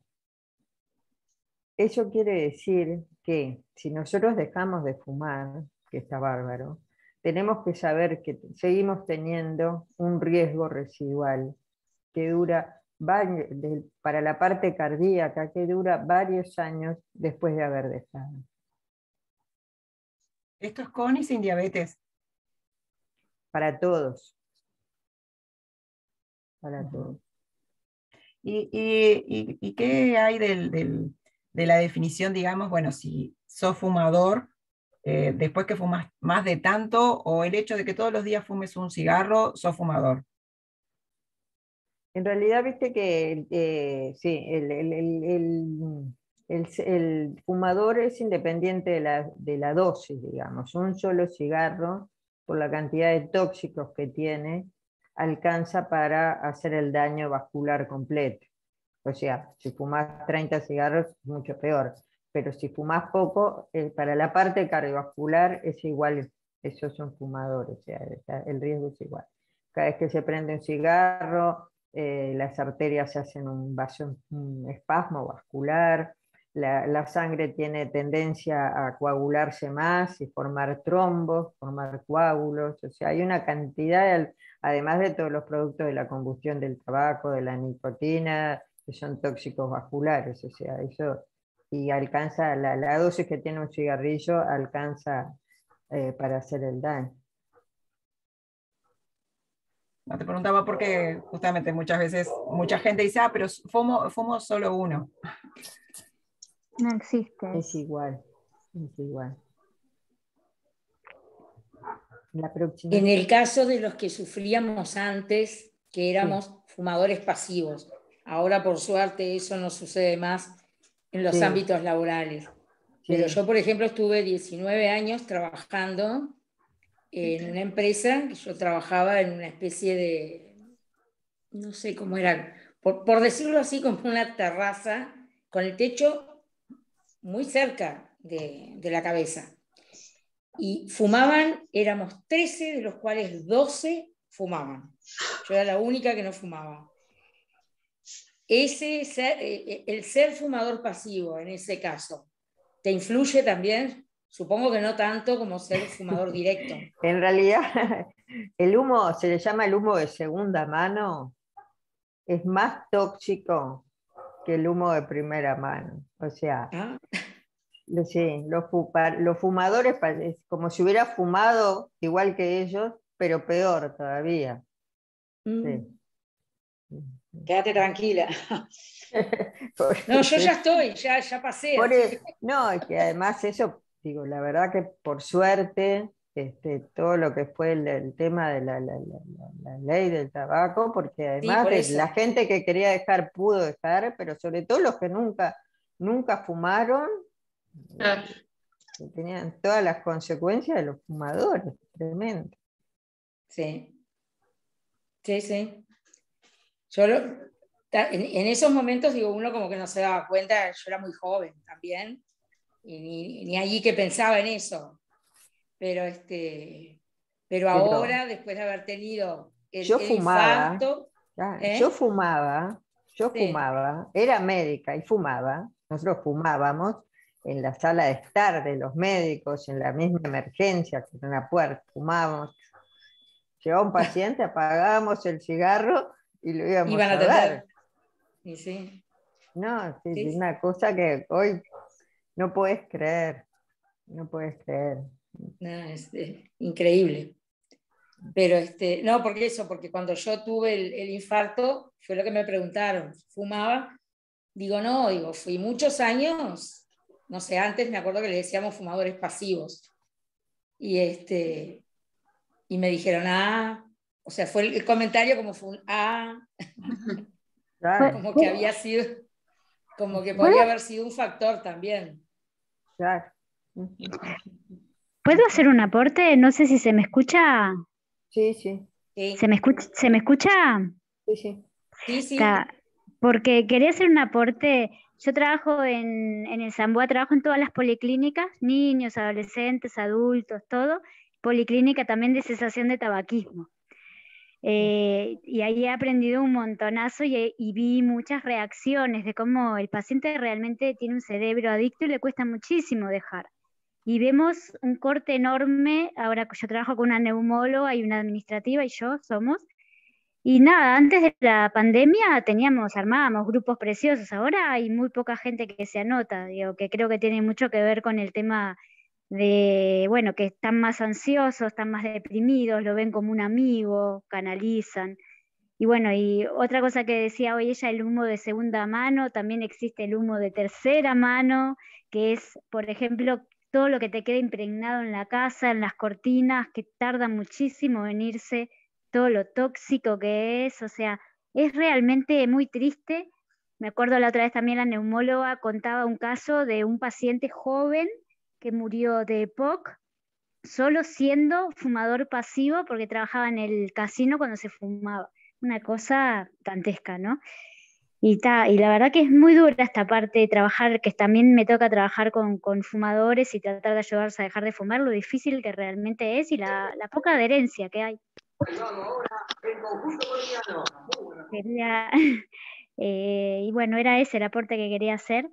Speaker 2: Eso quiere decir que si nosotros dejamos de fumar, que está bárbaro, tenemos que saber que seguimos teniendo un riesgo residual que dura varios, de, para la parte cardíaca, que dura varios años después de haber dejado.
Speaker 1: Esto es con y sin diabetes.
Speaker 2: Para todos. Para
Speaker 1: Ujú.
Speaker 2: todos.
Speaker 1: ¿Y, y, y, y qué hay del, del, de la definición, digamos, bueno, si sos fumador, eh, después que fumas más de tanto, o el hecho de que todos los días fumes un cigarro, sos fumador?
Speaker 2: En realidad, viste que eh, sí, el, el, el, el, el, el fumador es independiente de la, de la dosis, digamos. Un solo cigarro, por la cantidad de tóxicos que tiene, alcanza para hacer el daño vascular completo. O sea, si fumas treinta cigarros es mucho peor, pero si fumas poco, eh, para la parte cardiovascular es igual, esos son fumadores, o sea, el riesgo es igual. Cada vez que se prende un cigarro, eh, las arterias se hacen un, vaso, un espasmo vascular, la, la sangre tiene tendencia a coagularse más y formar trombos, formar coágulos, o sea, hay una cantidad, de, además de todos los productos de la combustión del tabaco, de la nicotina, que son tóxicos vasculares, o sea, eso, y alcanza, la, la dosis que tiene un cigarrillo alcanza eh, para hacer el daño.
Speaker 1: No te preguntaba porque justamente muchas veces mucha gente dice, ah, pero fumo, fumo solo uno.
Speaker 5: No existe.
Speaker 2: Es igual, es igual. La próxima.
Speaker 3: En el caso de los que sufríamos antes, que éramos
Speaker 2: Sí.
Speaker 3: fumadores pasivos, ahora por suerte eso no sucede más en los
Speaker 2: Sí.
Speaker 3: ámbitos laborales. Pero
Speaker 2: Sí.
Speaker 3: yo, por ejemplo, estuve diecinueve años trabajando en una empresa, que yo trabajaba en una especie de, no sé cómo era, por, por decirlo así, como una terraza con el techo muy cerca de, de la cabeza. Y fumaban, éramos trece, de los cuales doce fumaban. Yo era la única que no fumaba. Ese ser, el ser fumador pasivo, en ese caso, ¿te influye también? Supongo que no tanto como ser fumador directo.
Speaker 2: En realidad, el humo, se le llama el humo de segunda mano, es más tóxico que el humo de primera mano. O sea,
Speaker 3: ¿Ah?
Speaker 2: sí, los, los fumadores es como si hubiera fumado igual que ellos, pero peor todavía.
Speaker 3: Mm.
Speaker 2: Sí.
Speaker 3: Quédate tranquila. No, yo ya estoy, ya, ya pasé.
Speaker 2: Por
Speaker 3: Así
Speaker 2: el,
Speaker 3: que...
Speaker 2: No, es que además eso, digo, la verdad que por suerte, este, todo lo que fue el, el tema de la, la, la, la ley del tabaco, porque además
Speaker 3: Sí, por
Speaker 2: de
Speaker 3: eso.
Speaker 2: la gente que quería dejar pudo dejar, pero sobre todo los que nunca, nunca fumaron,
Speaker 4: Ah.
Speaker 2: eh, tenían todas las consecuencias de los fumadores, tremendo.
Speaker 3: Sí, sí, sí. Yo lo, en, en esos momentos, digo, uno como que no se daba cuenta, yo era muy joven también, y ni, ni allí que pensaba en eso. Pero, este, pero ahora,
Speaker 2: Pero
Speaker 3: después de haber tenido el,
Speaker 2: yo
Speaker 3: el
Speaker 2: fumaba,
Speaker 3: infarto...
Speaker 2: ya,
Speaker 3: ¿eh?
Speaker 2: yo fumaba, yo
Speaker 3: Sí.
Speaker 2: fumaba, era médica y fumaba, nosotros fumábamos en la sala de estar de los médicos, en la misma emergencia, que en una puerta, fumábamos. Llegaba un paciente, apagábamos el cigarro y lo íbamos
Speaker 3: Iban a
Speaker 2: a ver.
Speaker 3: atender. Y sí.
Speaker 2: No, sí,
Speaker 3: Sí, sí.
Speaker 2: una cosa que hoy no puedes creer, no puedes creer.
Speaker 3: No, es, es increíble. Pero este, no, porque eso, porque cuando yo tuve el, el infarto, fue lo que me preguntaron, ¿fumaba? Digo, no, digo, fui muchos años, no sé, antes me acuerdo que le decíamos fumadores pasivos. Y, este, y me dijeron, ah, o sea, fue el, el comentario como fue un ah,
Speaker 2: Claro,
Speaker 3: como que había sido, como que
Speaker 5: ¿Puedo,
Speaker 3: podría haber sido un factor también.
Speaker 2: claro.
Speaker 5: ¿puedo hacer un aporte? No sé si se me escucha.
Speaker 2: Sí, sí,
Speaker 3: Sí,
Speaker 5: ¿Se me escucha? ¿Se me escucha?
Speaker 2: sí, sí.
Speaker 3: sí, sí.
Speaker 5: Ta- porque quería hacer un aporte. Yo trabajo en, en el Zamboa, trabajo en todas las policlínicas, niños, adolescentes, adultos, todo. Policlínica también de cesación de tabaquismo. Eh, y ahí he aprendido un montonazo y, he- y vi muchas reacciones de cómo el paciente realmente tiene un cerebro adicto y le cuesta muchísimo dejar. Y vemos un corte enorme, ahora yo trabajo con una neumóloga y una administrativa y yo somos, Y nada, antes de la pandemia teníamos, armábamos grupos preciosos, ahora hay muy poca gente que se anota, digo, que creo que tiene mucho que ver con el tema de, bueno, que están más ansiosos, están más deprimidos, lo ven como un amigo, canalizan. Y bueno, y otra cosa que decía hoy ella, el humo de segunda mano, también existe el humo de tercera mano, que es, por ejemplo, todo lo que te queda impregnado en la casa, en las cortinas, que tarda muchísimo en irse, todo lo tóxico que es, o sea, es realmente muy triste. Me acuerdo la otra vez también la neumóloga contaba un caso de un paciente joven que murió de E P O C solo siendo fumador pasivo porque trabajaba en el casino cuando se fumaba. Una cosa dantesca, ¿no? Y, ta, y la verdad que es muy dura esta parte de trabajar, que también me toca trabajar con, con fumadores y tratar de ayudarlos a dejar de fumar, lo difícil que realmente es y la, la poca adherencia que hay. Quería, eh, y bueno, era ese el aporte que quería hacer.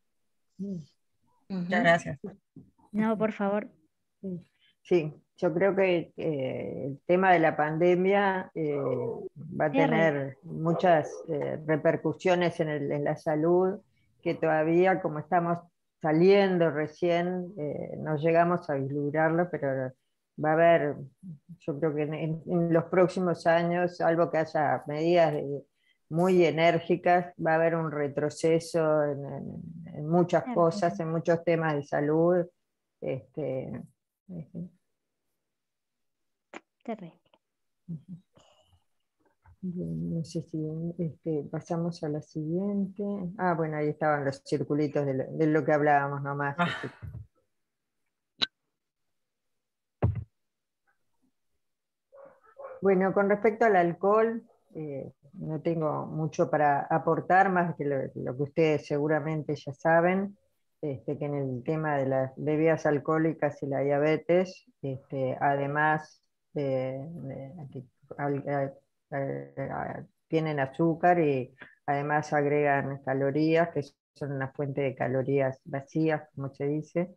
Speaker 1: Muchas gracias.
Speaker 5: No, por favor.
Speaker 2: Sí, yo creo que eh, el tema de la pandemia eh, va a tener muchas eh, repercusiones en, el- en la salud, que todavía como estamos saliendo recién, eh, no llegamos a vislumbrarlo, pero va a haber, yo creo que en, en- en los próximos años, salvo que haya medidas de- muy enérgicas, va a haber un retroceso en, en- en muchas cosas, en muchos temas de salud. Este, Ujú.
Speaker 5: Terrible.
Speaker 2: Bien, no sé si este, pasamos a la siguiente. Ah, bueno, ahí estaban los circulitos de lo, de lo que hablábamos nomás.
Speaker 1: Ah.
Speaker 2: así. Bueno, con respecto al alcohol, eh, no tengo mucho para aportar más que lo, lo que ustedes seguramente ya saben, este, que en el tema de las bebidas alcohólicas y la diabetes, este, además de, de- que al- a- a- a- tienen azúcar y además agregan calorías, que son una fuente de calorías vacías, como se dice.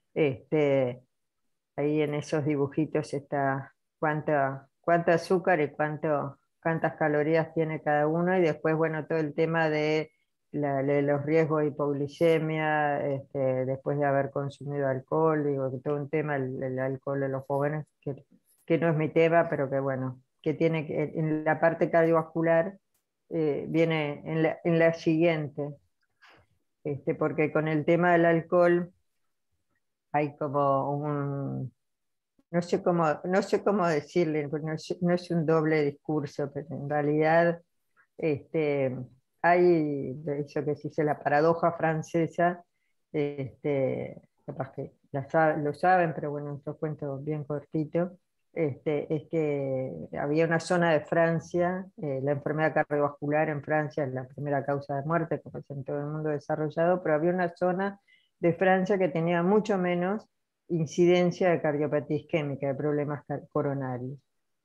Speaker 2: Este, Ahí en esos dibujitos está cuánto, cuánto azúcar y cuánto, cuántas calorías tiene cada uno, y después, bueno, todo el tema de, la- de los riesgos de hipoglicemia, este, después de haber consumido alcohol, digo, que todo un tema, el, el alcohol de los jóvenes, que, que no es mi tema, pero que bueno, que tiene que, en la parte cardiovascular, eh, viene en la, en la siguiente, este, porque con el tema del alcohol hay como un, no sé cómo, no sé cómo decirle, porque no es, no es un doble discurso, pero en realidad este, hay de eso que se dice la paradoja francesa, este, capaz que la sa- lo saben, pero bueno, yo cuento bien cortito. Este, es que había una zona de Francia, eh, la enfermedad cardiovascular en Francia es la primera causa de muerte, como es en todo el mundo desarrollado, pero había una zona de Francia que tenía mucho menos incidencia de cardiopatía isquémica, de problemas car- coronarios.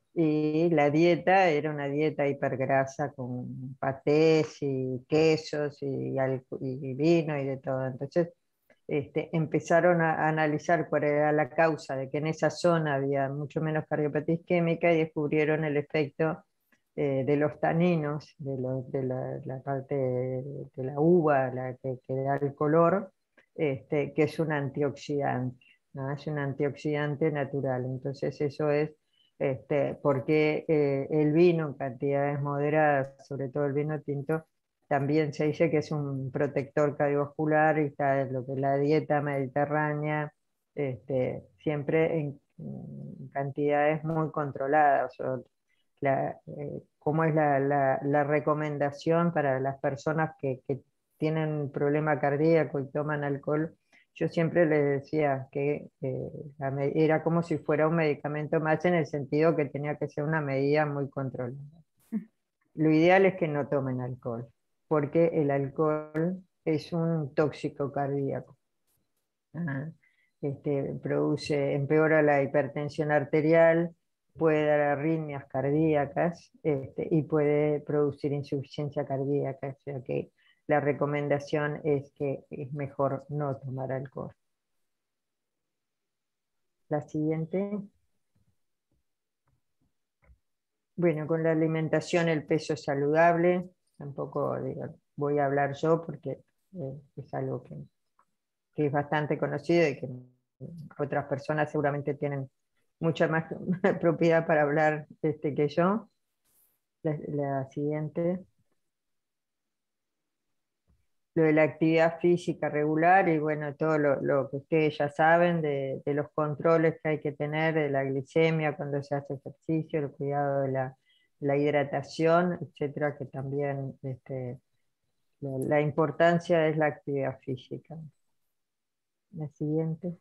Speaker 2: Y la dieta era una dieta hipergrasa con patés y quesos y, alco- y vino y de todo. Entonces este, empezaron a, a analizar cuál era la causa de que en esa zona había mucho menos cardiopatía isquémica, y descubrieron el efecto eh, de los taninos, de, lo- de la, la parte de, de la uva, la que, que da el color, este, que es un antioxidante, ¿no? Es un antioxidante natural. Entonces eso es este, porque eh, el vino en cantidades moderadas, sobre todo el vino tinto, también se dice que es un protector cardiovascular, y está en lo que es la dieta mediterránea, este, siempre en, en cantidades muy controladas. O la, eh, cómo es la, la- la recomendación para las personas que, que tienen un problema cardíaco y toman alcohol. Yo siempre les decía que eh, la me- era como si fuera un medicamento más, en el sentido que tenía que ser una medida muy controlada. Lo ideal es que no tomen alcohol, porque el alcohol es un tóxico cardíaco. Ajá. Este, produce, empeora la hipertensión arterial, puede dar arritmias cardíacas, este, y puede producir insuficiencia cardíaca. O sea que la recomendación es que es mejor no tomar alcohol. La siguiente. Bueno, con la alimentación, el peso saludable, tampoco digo, voy a hablar yo porque eh, es algo que, que es bastante conocido y que otras personas seguramente tienen mucha más propiedad para hablar este, que yo. La, la siguiente. Lo de la actividad física regular y bueno, todo lo, lo que ustedes ya saben de, de los controles que hay que tener, de la glicemia cuando se hace ejercicio, el cuidado de la, la hidratación, etcétera, que también este, la, la importancia es la actividad física. La siguiente.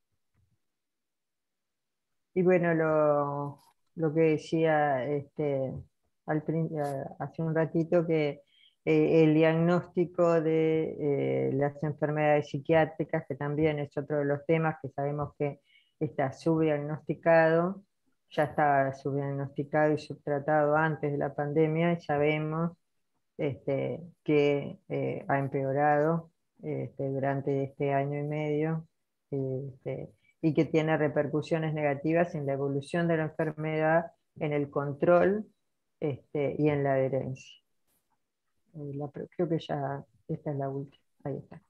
Speaker 2: Y bueno, lo, lo que decía este, al, hace un ratito, que eh, el diagnóstico de eh, las enfermedades psiquiátricas, que también es otro de los temas que sabemos que está subdiagnosticado, ya estaba subdiagnosticado y subtratado antes de la pandemia, y sabemos este, que eh, ha empeorado este, durante este año y medio. Este, y que tiene repercusiones negativas en la evolución de la enfermedad, en el control este, y en la adherencia. Eh, la, creo que ya esta es la última. Ahí está.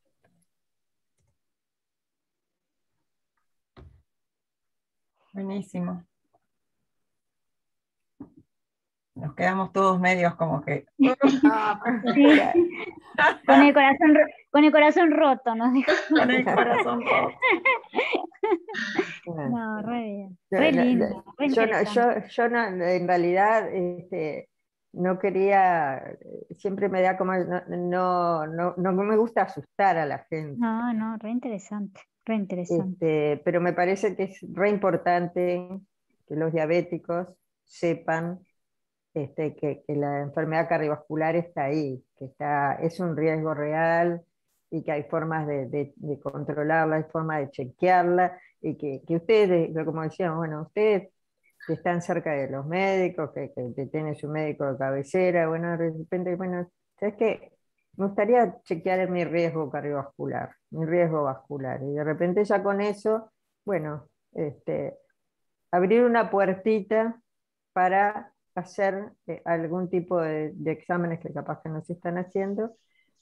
Speaker 1: Buenísimo. Nos quedamos todos medios como que...
Speaker 5: Sí. Con el corazón, con el corazón roto, nos dijo.
Speaker 1: Con el corazón roto.
Speaker 5: No, re bien. Re lindo. Re
Speaker 2: yo, no, yo, yo no, en realidad este, no quería, siempre me da como, no, no, no, no me gusta asustar a la gente.
Speaker 5: No, no, re interesante, re interesante.
Speaker 2: Este, pero me parece que es re importante que los diabéticos sepan este, que, que la enfermedad cardiovascular está ahí, que está, es un riesgo real y que hay formas de, de, de controlarla, hay formas de chequearla, y que, que ustedes, como decíamos, bueno, ustedes que están cerca de los médicos, que, que, que tienen su médico de cabecera, bueno, de repente, bueno, ¿sabes qué? Me gustaría chequear mi riesgo cardiovascular, mi riesgo vascular, y de repente ya con eso, bueno, este, abrir una puertita para hacer eh, algún tipo de, de exámenes que capaz que no se están haciendo,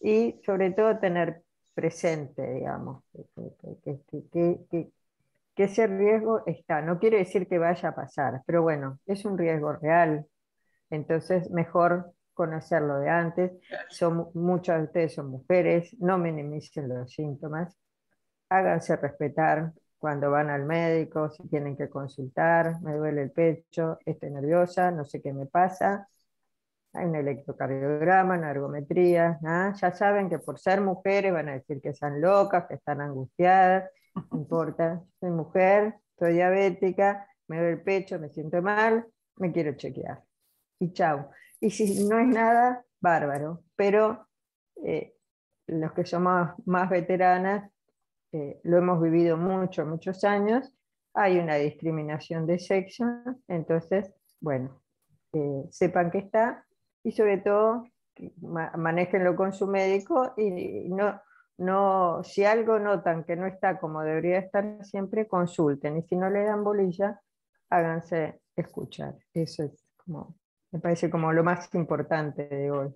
Speaker 2: y sobre todo tener presente, digamos, que, que, que, que, que, que ese riesgo está. No quiere decir que vaya a pasar, pero bueno, es un riesgo real, entonces mejor conocerlo de antes. Son, muchas de ustedes son mujeres, no minimicen los síntomas, háganse respetar cuando van al médico, si tienen que consultar, me duele el pecho, estoy nerviosa, no sé qué me pasa, hay un electrocardiograma, una ergometría, ¿no? Ya saben que por ser mujeres van a decir que están locas, que están angustiadas, no importa, soy mujer, soy diabética, me duele el pecho, me siento mal, me quiero chequear. Y chao. Y si no es nada, bárbaro, pero eh, los que somos más veteranas, Eh, lo hemos vivido mucho, muchos años, hay una discriminación de sexo, entonces, bueno, eh, sepan que está, y sobre todo, ma manéjenlo con su médico, y no, no, si algo notan que no está como debería estar, siempre consulten, y si no le dan bolilla, háganse escuchar. Eso es como, me parece como lo más importante de hoy.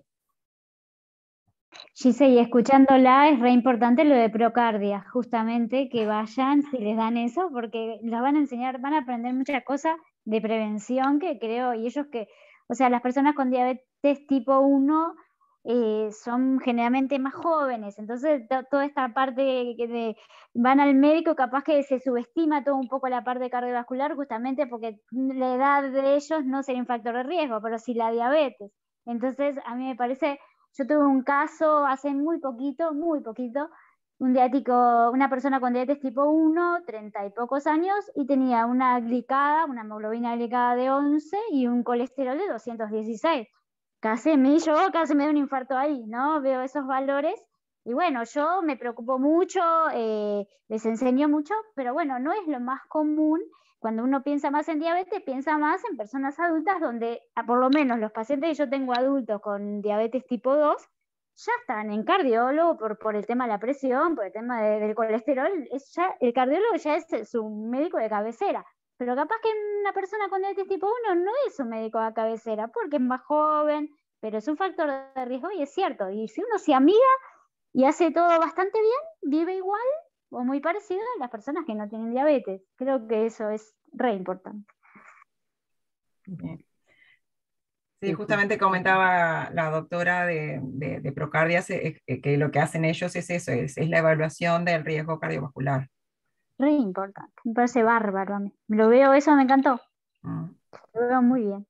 Speaker 5: Gise, y escuchándola es re importante lo de Procardia, justamente que vayan si les dan eso, porque les van a enseñar, van a aprender muchas cosas de prevención que creo, y ellos que, o sea, las personas con diabetes tipo uno eh, son generalmente más jóvenes, entonces to, toda esta parte de, de van al médico, capaz que se subestima todo un poco la parte cardiovascular, justamente porque la edad de ellos no sería un factor de riesgo, pero sí la diabetes. Entonces, a mí me parece... Yo tuve un caso hace muy poquito, muy poquito, un diabético, una persona con diabetes tipo uno, treinta y pocos años, y tenía una glicada, una hemoglobina glicada de once y un colesterol de doscientos dieciséis. Casi me, yo casi me da un infarto ahí, ¿no? Veo esos valores y bueno, yo me preocupo mucho, eh, les enseño mucho, pero bueno, no es lo más común. Cuando uno piensa más en diabetes, piensa más en personas adultas donde, por lo menos los pacientes que yo tengo adultos con diabetes tipo dos, ya están en cardiólogo por, por el tema de la presión, por el tema de, del colesterol. Es ya, el cardiólogo ya es su médico de cabecera. pero capaz que una persona con diabetes tipo uno no es un médico de cabecera, porque es más joven, pero es un factor de riesgo y es cierto. Y si uno se amiga y hace todo bastante bien, vive igual o muy parecido a las personas que no tienen diabetes. Creo que eso es re importante.
Speaker 1: Bien. Sí, justamente comentaba la doctora de, de, de Procardias eh, eh, que lo que hacen ellos es eso, es, es la evaluación del riesgo cardiovascular.
Speaker 5: Re importante, me parece bárbaro a mí. Lo veo, eso me encantó.
Speaker 1: Mm.
Speaker 5: Lo veo muy bien.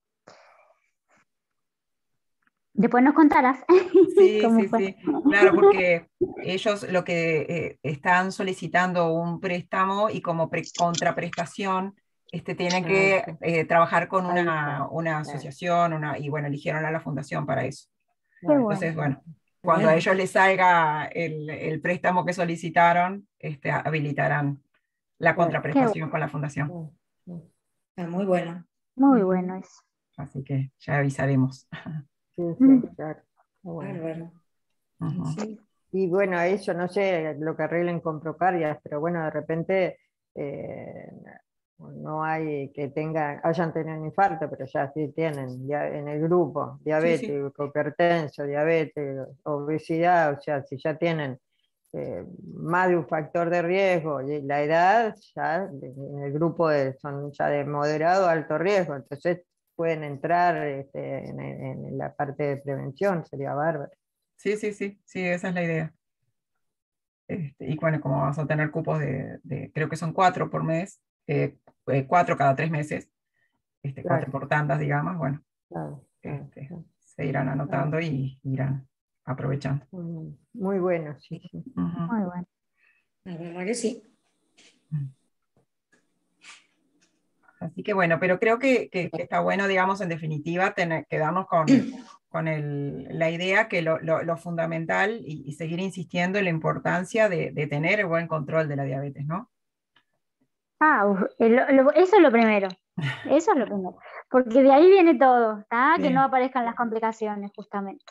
Speaker 5: Después nos contarás
Speaker 1: Sí,
Speaker 5: cómo
Speaker 1: sí,
Speaker 5: fue.
Speaker 1: sí, claro, porque ellos lo que eh, están solicitando un préstamo y como pre- contraprestación este, tienen
Speaker 2: Ah,
Speaker 1: que
Speaker 2: sí.
Speaker 1: eh, trabajar con
Speaker 2: Ahí
Speaker 1: una,
Speaker 2: está.
Speaker 1: una
Speaker 2: Claro,
Speaker 1: asociación, una, y bueno, eligieron a la fundación para eso.
Speaker 5: Qué
Speaker 2: claro.
Speaker 5: bueno.
Speaker 1: Entonces, bueno, cuando a
Speaker 3: Bueno,
Speaker 1: ellos les salga el, el préstamo que solicitaron, este, habilitarán la
Speaker 2: Claro,
Speaker 5: Qué bueno.
Speaker 1: contraprestación con la fundación.
Speaker 2: claro, claro.
Speaker 3: está muy bueno.
Speaker 5: Muy
Speaker 2: Ujú.
Speaker 5: bueno eso.
Speaker 1: Así que ya avisaremos.
Speaker 2: Sí,
Speaker 5: Mm.
Speaker 2: sí, claro. Está bueno.
Speaker 3: Bárbaro.
Speaker 1: Ujú.
Speaker 3: Sí.
Speaker 2: Y bueno, eso no sé lo que arreglen con Procardias, pero bueno, de repente eh, no hay que tengan, hayan tenido un infarto, pero ya sí tienen ya en el grupo,
Speaker 1: Sí,
Speaker 2: diabetes,
Speaker 1: sí.
Speaker 2: hipertenso, diabetes, obesidad, o sea, si ya tienen eh, más de un factor de riesgo y la edad, ya en el grupo de- son ya de moderado a alto riesgo, entonces pueden entrar este, en, en- en la parte de prevención, sería bárbaro.
Speaker 1: Sí, sí, sí, sí, esa es la idea. Este, y bueno, como vamos a tener cupos de, de- creo que son cuatro por mes, eh, eh, cuatro cada tres meses, este, cuatro
Speaker 2: Claro,
Speaker 1: por tandas, digamos, bueno,
Speaker 2: claro, claro,
Speaker 1: este,
Speaker 2: claro.
Speaker 1: se irán
Speaker 2: Claro.
Speaker 1: anotando y irán aprovechando.
Speaker 2: Mm, muy bueno, sí, sí.
Speaker 1: Ujú.
Speaker 5: Muy bueno.
Speaker 3: La verdad que sí.
Speaker 1: Así que bueno, pero creo que, que- que está bueno, digamos, en definitiva, tener, quedarnos con, con el- la idea que lo, lo- lo fundamental y, y seguir insistiendo en la importancia de, de tener el buen control de la diabetes, ¿no?
Speaker 5: Ah, uf, el- lo- eso es lo primero. Eso es lo primero. Porque de ahí viene todo, ¿tá? Que no
Speaker 1: Sí,
Speaker 5: aparezcan las complicaciones, justamente.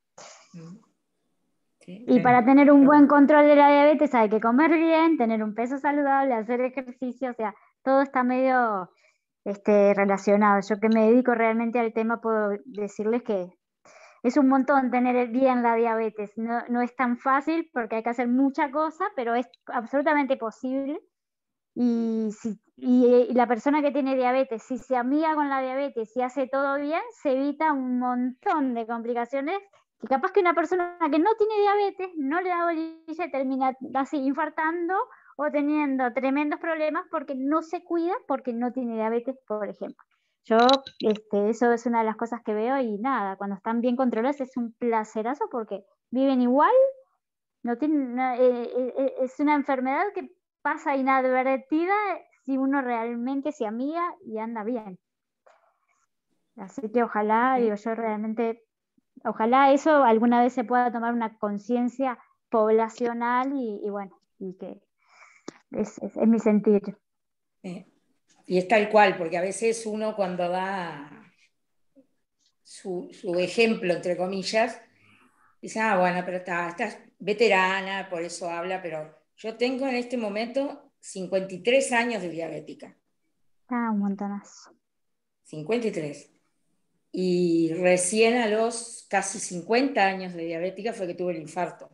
Speaker 3: Sí.
Speaker 5: Y
Speaker 1: sí,
Speaker 5: para tener un buen control de la diabetes hay que comer bien, tener un peso saludable, hacer ejercicio, o sea, todo está medio este, relacionado. Yo que me dedico realmente al tema puedo decirles que es un montón tener bien la diabetes. No, no es tan fácil porque hay que hacer mucha cosa, pero es absolutamente posible. Y, si, y, y la persona que tiene diabetes, si se amiga con la diabetes y hace todo bien, se evita un montón de complicaciones que capaz que una persona que no tiene diabetes no le da bolilla y termina así infartando o teniendo tremendos problemas porque no se cuida porque no tiene diabetes, por ejemplo. Yo, este, eso es una de las cosas que veo y nada, cuando están bien controlados es un placerazo porque viven igual, no tienen, no, eh, eh, es una enfermedad que pasa inadvertida si uno realmente se amiga y anda bien. Así que ojalá, digo yo realmente, ojalá eso alguna vez se pueda tomar una conciencia poblacional y, y bueno, y que es, es, es mi sentir.
Speaker 3: Eh, Y es tal cual, porque a veces uno cuando da su, su ejemplo, entre comillas, dice, ah, bueno, pero está, estás veterana, por eso habla, pero yo tengo en este momento cincuenta y tres años de diabética.
Speaker 5: Ah, un montonazo.
Speaker 3: cincuenta y tres. Y recién a los casi cincuenta años de diabética fue que tuve el infarto.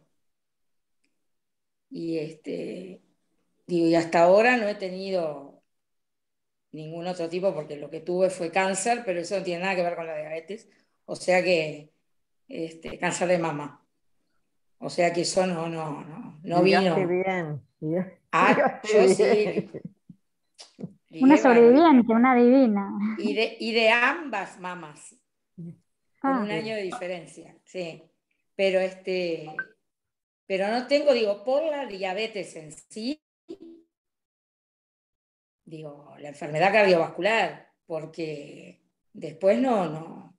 Speaker 3: Y, este, digo, y hasta ahora no he tenido ningún otro tipo, porque lo que tuve fue cáncer, pero eso no tiene nada que ver con la diabetes. O sea que, este, cáncer de mama. O sea que eso no, no, no, no
Speaker 2: Ligaste
Speaker 3: vino.
Speaker 2: bien,
Speaker 3: Ah,
Speaker 2: ligaste
Speaker 3: yo
Speaker 2: bien.
Speaker 3: sí,
Speaker 5: Una
Speaker 3: ligué bárbaro.
Speaker 5: sobreviviente, una divina.
Speaker 3: Y de, y de ambas mamas, con
Speaker 5: Ah,
Speaker 3: un año de diferencia, sí. Pero, este, pero no tengo, digo, por la diabetes en sí, digo, la enfermedad cardiovascular, porque después no, no,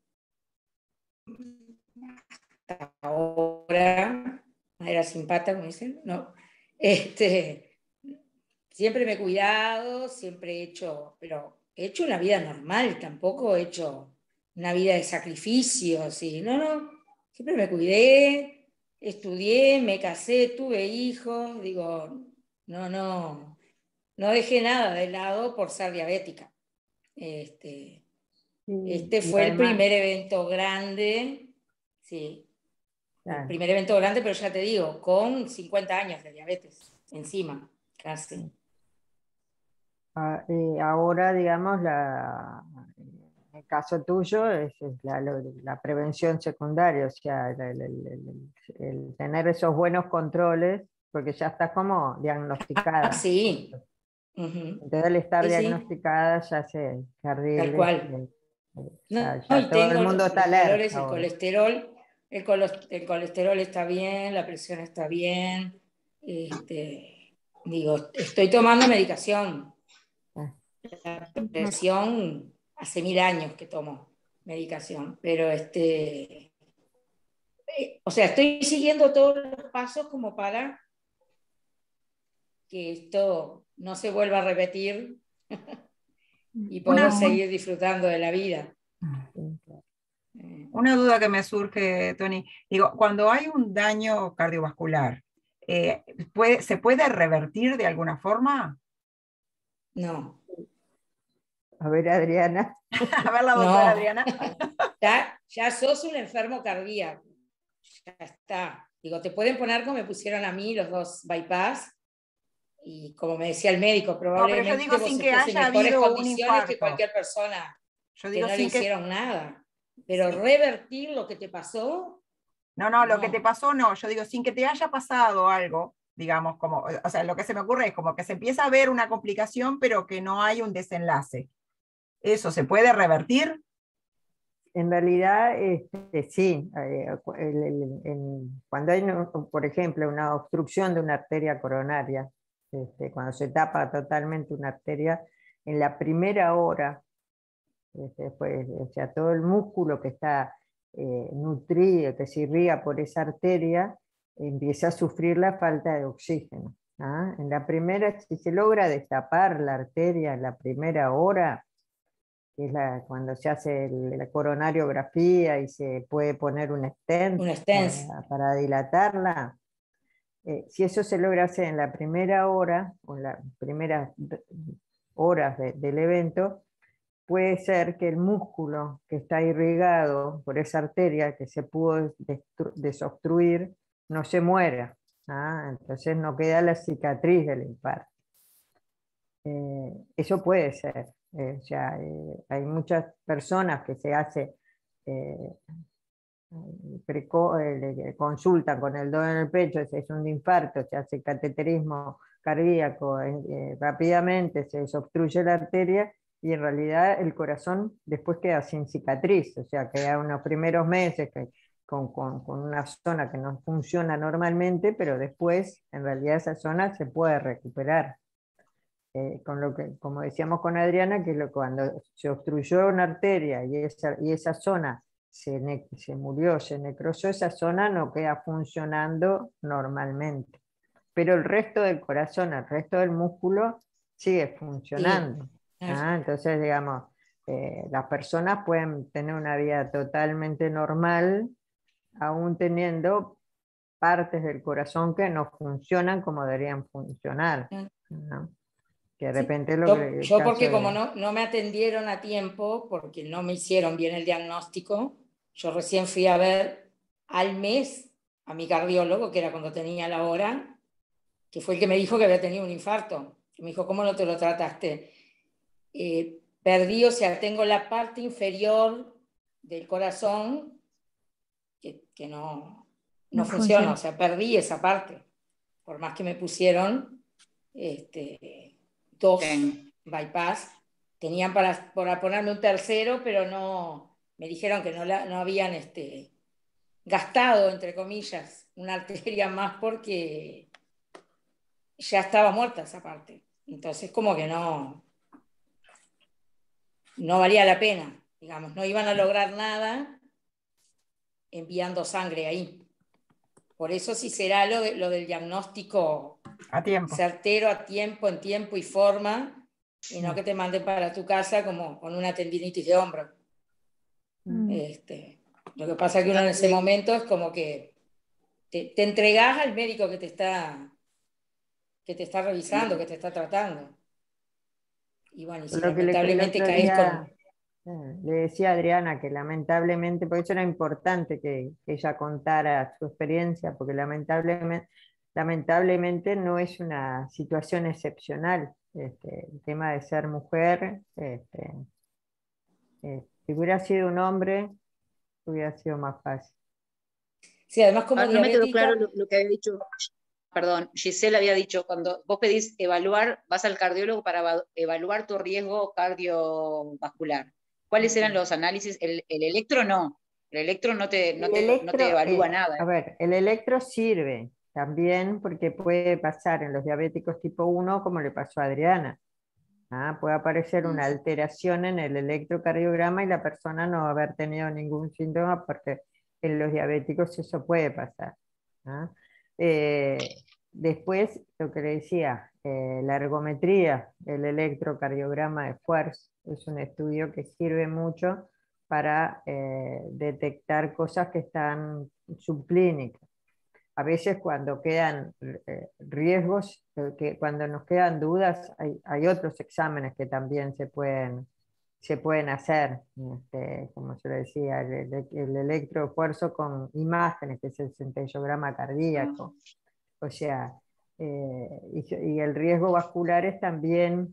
Speaker 3: hasta ahora, era sin pata, como dicen, no, este, siempre me he cuidado, siempre he hecho, pero he hecho una vida normal, tampoco he hecho una vida de sacrificios, y no, no, siempre me cuidé, estudié, me casé, tuve hijos, digo, no, no, no dejé nada de lado por ser diabética. Este,
Speaker 2: Y,
Speaker 3: este
Speaker 2: y
Speaker 3: fue el
Speaker 2: además,
Speaker 3: primer evento grande, sí, el
Speaker 2: claro,
Speaker 3: primer evento grande, pero ya te digo, con cincuenta años de diabetes encima, casi.
Speaker 2: a- eh, ahora, digamos, la, en el caso tuyo es, es la, lo- la prevención secundaria, o sea, el, el- el- el- el tener esos buenos controles, porque ya estás como
Speaker 3: Ah,
Speaker 2: diagnosticada.
Speaker 3: sí. Ujú.
Speaker 2: Entonces, al estar
Speaker 3: Sí, sí,
Speaker 2: diagnosticada, ya se
Speaker 3: tal
Speaker 2: carriles,
Speaker 3: cual.
Speaker 2: eh, eh,
Speaker 3: No,
Speaker 2: ya,
Speaker 3: no,
Speaker 2: ya
Speaker 3: y
Speaker 2: todo el
Speaker 3: tengo
Speaker 2: mundo está
Speaker 3: los valores,
Speaker 2: alerta
Speaker 3: el
Speaker 2: ahora.
Speaker 3: colesterol, el, colos- el colesterol está bien, la presión está bien. Este, digo, estoy tomando medicación.
Speaker 2: Ah,
Speaker 3: La presión, hace mil años que tomo medicación, pero este, eh, o sea, estoy siguiendo todos los pasos como para que esto no se vuelva a repetir y
Speaker 1: Una,
Speaker 3: poder seguir disfrutando de la vida.
Speaker 2: sí, claro.
Speaker 3: Eh,
Speaker 1: una duda que me surge, Tony. Digo, cuando hay un daño cardiovascular, eh, ¿puede, ¿se puede revertir de alguna forma?
Speaker 3: no,
Speaker 2: A ver, Adriana.
Speaker 1: A ver, la doctora
Speaker 3: no,
Speaker 1: Adriana.
Speaker 3: ya, ya sos un enfermo cardíaco, ya está. Digo, te pueden poner como me pusieron a mí los dos bypass, y como me decía el médico,
Speaker 1: No, pero yo digo
Speaker 3: probablemente vos
Speaker 1: sin que
Speaker 3: estés en
Speaker 1: haya
Speaker 3: mejores
Speaker 1: habido un
Speaker 3: condiciones que
Speaker 1: infarto.
Speaker 3: cualquier persona
Speaker 1: Yo
Speaker 3: que
Speaker 1: digo
Speaker 3: no le
Speaker 1: sin que...
Speaker 3: hicieron nada. Pero
Speaker 1: Sí.
Speaker 3: revertir lo que te pasó,
Speaker 1: No, no, lo que te
Speaker 3: no.
Speaker 1: pasó no. Yo digo sin que te haya pasado algo, digamos, como, o sea, lo que se me ocurre es como que se empieza a ver una complicación, pero que no hay un desenlace. ¿Eso se puede revertir?
Speaker 2: En realidad, este, sí, eh, el- el- en- cuando hay, no- por ejemplo, una obstrucción de una arteria coronaria, este, cuando se tapa totalmente una arteria, en la primera hora, este, pues, o sea, todo el músculo que está eh, nutrido, que se irriga por esa arteria, empieza a sufrir la falta de oxígeno. ¿Ah? En la primera, si se logra destapar la arteria en la primera hora, que es la, cuando se hace el- la coronariografía y se puede poner un stent
Speaker 3: Un stents.
Speaker 2: para, para dilatarla, eh, si eso se logra hacer en la primera hora, o en las primeras d- horas de- del evento, puede ser que el músculo que está irrigado por esa arteria que se pudo destru- desobstruir no se muera. ¿Ah? Entonces no queda la cicatriz del infarto. Eh, eso puede ser. Eh, o sea, eh, hay muchas personas que se hace eh, preco- eh, le- consultan con el dedo en el pecho, si es un infarto, se hace cateterismo cardíaco, eh, eh, rápidamente se desobstruye la arteria y en realidad el corazón después queda sin cicatriz, o sea, queda unos primeros meses que, con, con, con una zona que no funciona normalmente, pero después en realidad esa zona se puede recuperar. Eh, con lo que, como decíamos con Adriana, que lo, cuando se obstruyó una arteria y esa, y esa zona se, ne, se murió, se necrosó, esa zona no queda funcionando normalmente. Pero el resto del corazón, el resto del músculo sigue
Speaker 3: Sí.
Speaker 2: funcionando. ¿Ah? Entonces, digamos, eh, las personas pueden tener una vida totalmente normal, aún teniendo partes del corazón que no funcionan como deberían funcionar, ¿no? Que de
Speaker 3: Sí.
Speaker 2: repente lo
Speaker 3: Yo,
Speaker 2: que el
Speaker 3: yo
Speaker 2: caso
Speaker 3: porque como
Speaker 2: de...
Speaker 3: no, no me atendieron a tiempo, porque no me hicieron bien el diagnóstico, yo recién fui a ver al mes a mi cardiólogo, que era cuando tenía la hora, que fue el que me dijo que había tenido un infarto. Me dijo, ¿cómo no te lo trataste? Eh, perdí, o sea, tengo la parte inferior del corazón que, que no, no,
Speaker 5: No
Speaker 3: funciona,
Speaker 5: funciona.
Speaker 3: o sea, perdí esa parte, por más que me pusieron este, dos
Speaker 6: Bien.
Speaker 3: bypass, tenían para, para ponerme un tercero, pero no, me dijeron que no, la, no habían este, gastado, entre comillas, una arteria más porque ya estaba muerta esa parte. Entonces, como que no, no valía la pena, digamos, no iban a lograr nada enviando sangre ahí. Por eso sí será lo, de, lo del diagnóstico
Speaker 1: A tiempo.
Speaker 3: certero, a tiempo, en tiempo y forma, y no que te manden para tu casa como con una tendinitis de hombro.
Speaker 5: Mm.
Speaker 3: Este, lo que pasa es que uno en ese momento es como que te, te entregás al médico que te está, que te está revisando, que te está tratando. y bueno, y si
Speaker 2: Lo que le, el
Speaker 3: lamentablemente
Speaker 2: otro
Speaker 3: caes
Speaker 2: día,
Speaker 3: con...
Speaker 2: eh, le decía a Adriana que lamentablemente, por eso era importante que, que ella contara su experiencia, porque lamentablemente, lamentablemente no es una situación excepcional. Este, el tema de ser mujer, este, eh, si hubiera sido un hombre, hubiera sido más fácil.
Speaker 3: Sí, además como
Speaker 6: Ah, no me quedó
Speaker 3: diabética...
Speaker 6: claro lo, lo que había dicho, perdón, Giselle había dicho, cuando vos pedís evaluar, vas al cardiólogo para eva- evaluar tu riesgo cardiovascular. ¿Cuáles eran los análisis? El, el electro no, el electro no te, no
Speaker 2: El
Speaker 6: te, no te
Speaker 2: electro,
Speaker 6: evalúa
Speaker 2: eh,
Speaker 6: nada.
Speaker 2: a ver, el electro sirve también porque puede pasar en los diabéticos tipo uno como le pasó a Adriana. Ah, puede aparecer una alteración en el electrocardiograma y la persona no va a haber tenido ningún síntoma porque en los diabéticos eso puede pasar. ¿Ah? Eh, después, lo que le decía, eh, la ergometría, el electrocardiograma de esfuerzo, es un estudio que sirve mucho para eh, detectar cosas que están subclínicas. A veces cuando quedan eh, riesgos, eh, que cuando nos quedan dudas, hay, hay otros exámenes que también se pueden, se pueden hacer, este, como se le decía, el, el, el electroesfuerzo con imágenes, que es el centellograma cardíaco. O sea, eh, y, y el riesgo vascular es también,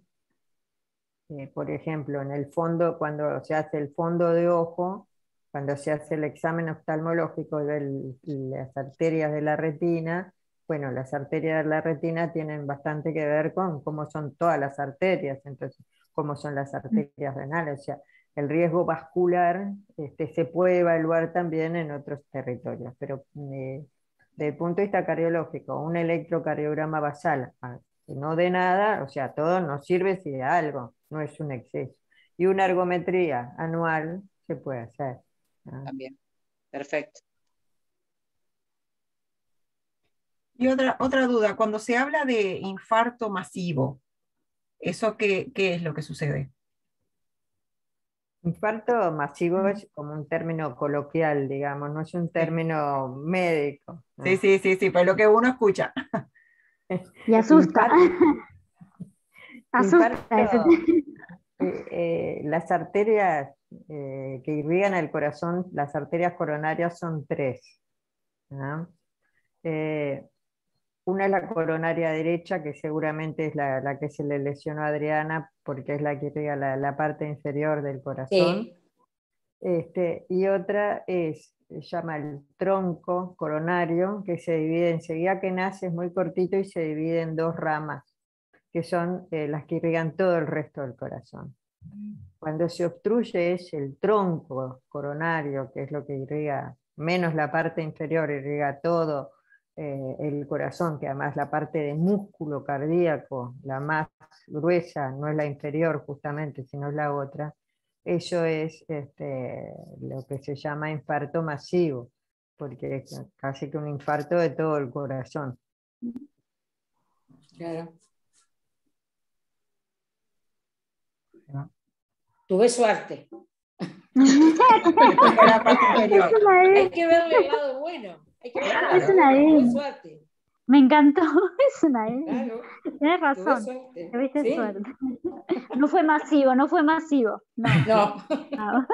Speaker 2: eh, por ejemplo, en el fondo, cuando se hace el fondo de ojo, cuando se hace el examen oftalmológico de las arterias de la retina, bueno, las arterias de la retina tienen bastante que ver con cómo son todas las arterias, entonces, cómo son las arterias renales, o sea, el riesgo vascular este, se puede evaluar también en otros territorios, pero eh, desde el punto de vista cardiológico, un electrocardiograma basal, no de nada, o sea, todo nos sirve si de algo, no es un exceso. Y una ergometría anual se puede hacer. ¿No?
Speaker 6: También, perfecto.
Speaker 1: Y otra, otra duda, cuando se habla de infarto masivo, ¿eso qué, qué es lo que sucede?
Speaker 2: Infarto masivo es como un término coloquial, digamos, no es un término sí. médico. ¿No?
Speaker 1: Sí, sí, sí, sí, pero lo que uno escucha.
Speaker 5: Y asusta.
Speaker 2: Infarto,
Speaker 5: asusta
Speaker 2: infarto, eh, eh, las arterias eh, que irrigan el corazón, las arterias coronarias son tres. ¿No? Eh, una es la coronaria derecha, que seguramente es la, la que se le lesionó a Adriana, porque es la que irriga la, la parte inferior del corazón.
Speaker 3: Sí.
Speaker 2: Este, y otra es, se llama el tronco coronario, que se divide enseguida que nace, es muy cortito y se divide en dos ramas, que son eh, las que irrigan todo el resto del corazón. Cuando se obstruye es el tronco coronario, que es lo que irriga, menos la parte inferior, irriga todo eh, el corazón, que además la parte de músculo cardíaco, la más gruesa, no es la inferior justamente, sino es la otra. Eso es este, lo que se llama infarto masivo, porque es casi que un infarto de todo el corazón.
Speaker 3: Claro. Tuve suerte. Hay que verle el lado bueno. Hay que verle el lado
Speaker 5: es una
Speaker 3: bueno. Tuve
Speaker 5: E.
Speaker 3: suerte.
Speaker 5: Me encantó, es una E.
Speaker 3: Claro.
Speaker 5: Tienes razón.
Speaker 3: Suerte.
Speaker 5: Tuviste
Speaker 3: ¿Sí?
Speaker 5: suerte. No fue masivo, no fue masivo. No.
Speaker 3: No.
Speaker 5: no.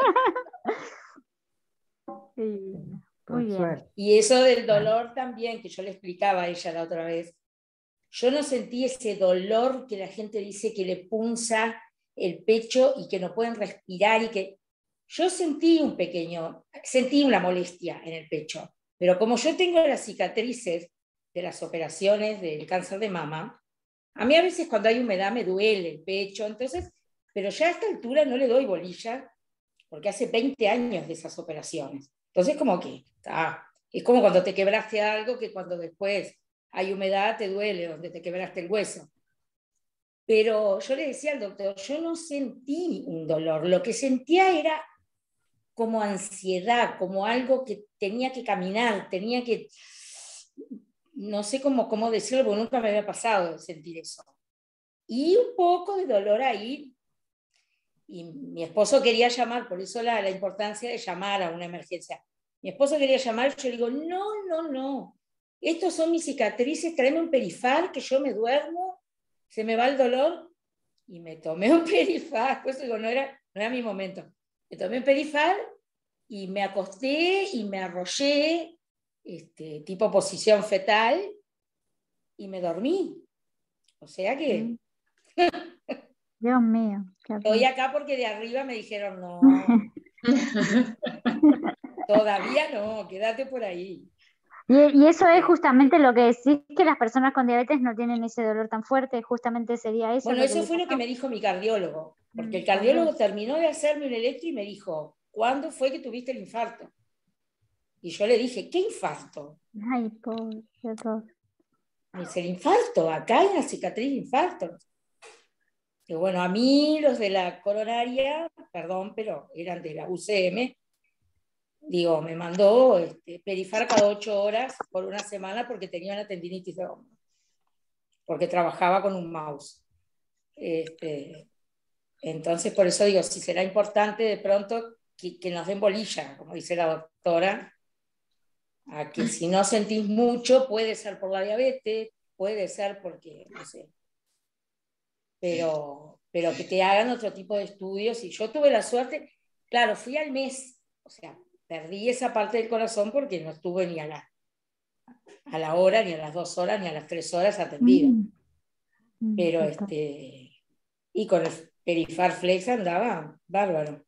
Speaker 5: Sí, muy bien.
Speaker 2: Suerte.
Speaker 3: Y eso del dolor también, que yo le explicaba a ella la otra vez. Yo no sentí ese dolor que la gente dice que le punza el pecho y que no pueden respirar y que yo sentí un pequeño, sentí una molestia en el pecho, pero como yo tengo las cicatrices de las operaciones del cáncer de mama, a mí a veces cuando hay humedad me duele el pecho, entonces, pero ya a esta altura no le doy bolilla porque hace veinte años de esas operaciones. Entonces como que, ah, es como cuando te quebraste algo que cuando después hay humedad te duele donde te quebraste el hueso. Pero yo le decía al doctor, yo no sentí un dolor, lo que sentía era como ansiedad, como algo que tenía que caminar, tenía que, no sé cómo, cómo decirlo, porque nunca me había pasado sentir eso. Y un poco de dolor ahí, y mi esposo quería llamar, por eso la, la importancia de llamar a una emergencia. Mi esposo quería llamar, yo le digo, no, no, no, estos son mis cicatrices, tráeme un Perifar, que yo me duermo, se me va el dolor, y me tomé un Perifal, pues digo, no era, no era mi momento. Me tomé un Perifal y me acosté y me arrollé, este, tipo posición fetal, y me dormí. O sea que...
Speaker 5: Dios mío. Qué
Speaker 3: estoy acá porque de arriba me dijeron, no, todavía no, quédate por ahí.
Speaker 5: Y, y eso es justamente lo que decís, que las personas con diabetes no tienen ese dolor tan fuerte, justamente sería eso.
Speaker 3: Bueno,
Speaker 5: lo
Speaker 3: eso
Speaker 5: que
Speaker 3: fue
Speaker 5: le
Speaker 3: lo que
Speaker 5: pasó.
Speaker 3: me dijo mi cardiólogo, porque el
Speaker 5: Mm,
Speaker 3: cardiólogo
Speaker 5: tal
Speaker 3: terminó de hacerme un electro y me dijo, ¿cuándo fue que tuviste el infarto? Y yo le dije, ¿qué infarto?
Speaker 5: vez. Ay, pobre, qué horror.
Speaker 3: Me dice, el infarto, acá hay una cicatriz de infarto. Y bueno, a mí los de la coronaria, perdón, pero eran de la U C M, digo, me mandó este, Perifar cada ocho horas por una semana porque tenía una tendinitis de hombro, porque trabajaba con un mouse. Este, entonces, por eso digo, si será importante de pronto que, que nos den bolilla, como dice la doctora, a que si no sentís mucho, puede ser por la diabetes, puede ser porque, no sé, pero, pero que te hagan otro tipo de estudios. Y yo tuve la suerte, claro, fui al mes, o sea, perdí esa parte del corazón porque no estuve ni a la, a la hora, ni a las dos horas, ni a las tres horas atendida.
Speaker 5: Mm, mm,
Speaker 3: Pero
Speaker 5: total.
Speaker 3: este, y con el Perifar Flex andaba bárbaro.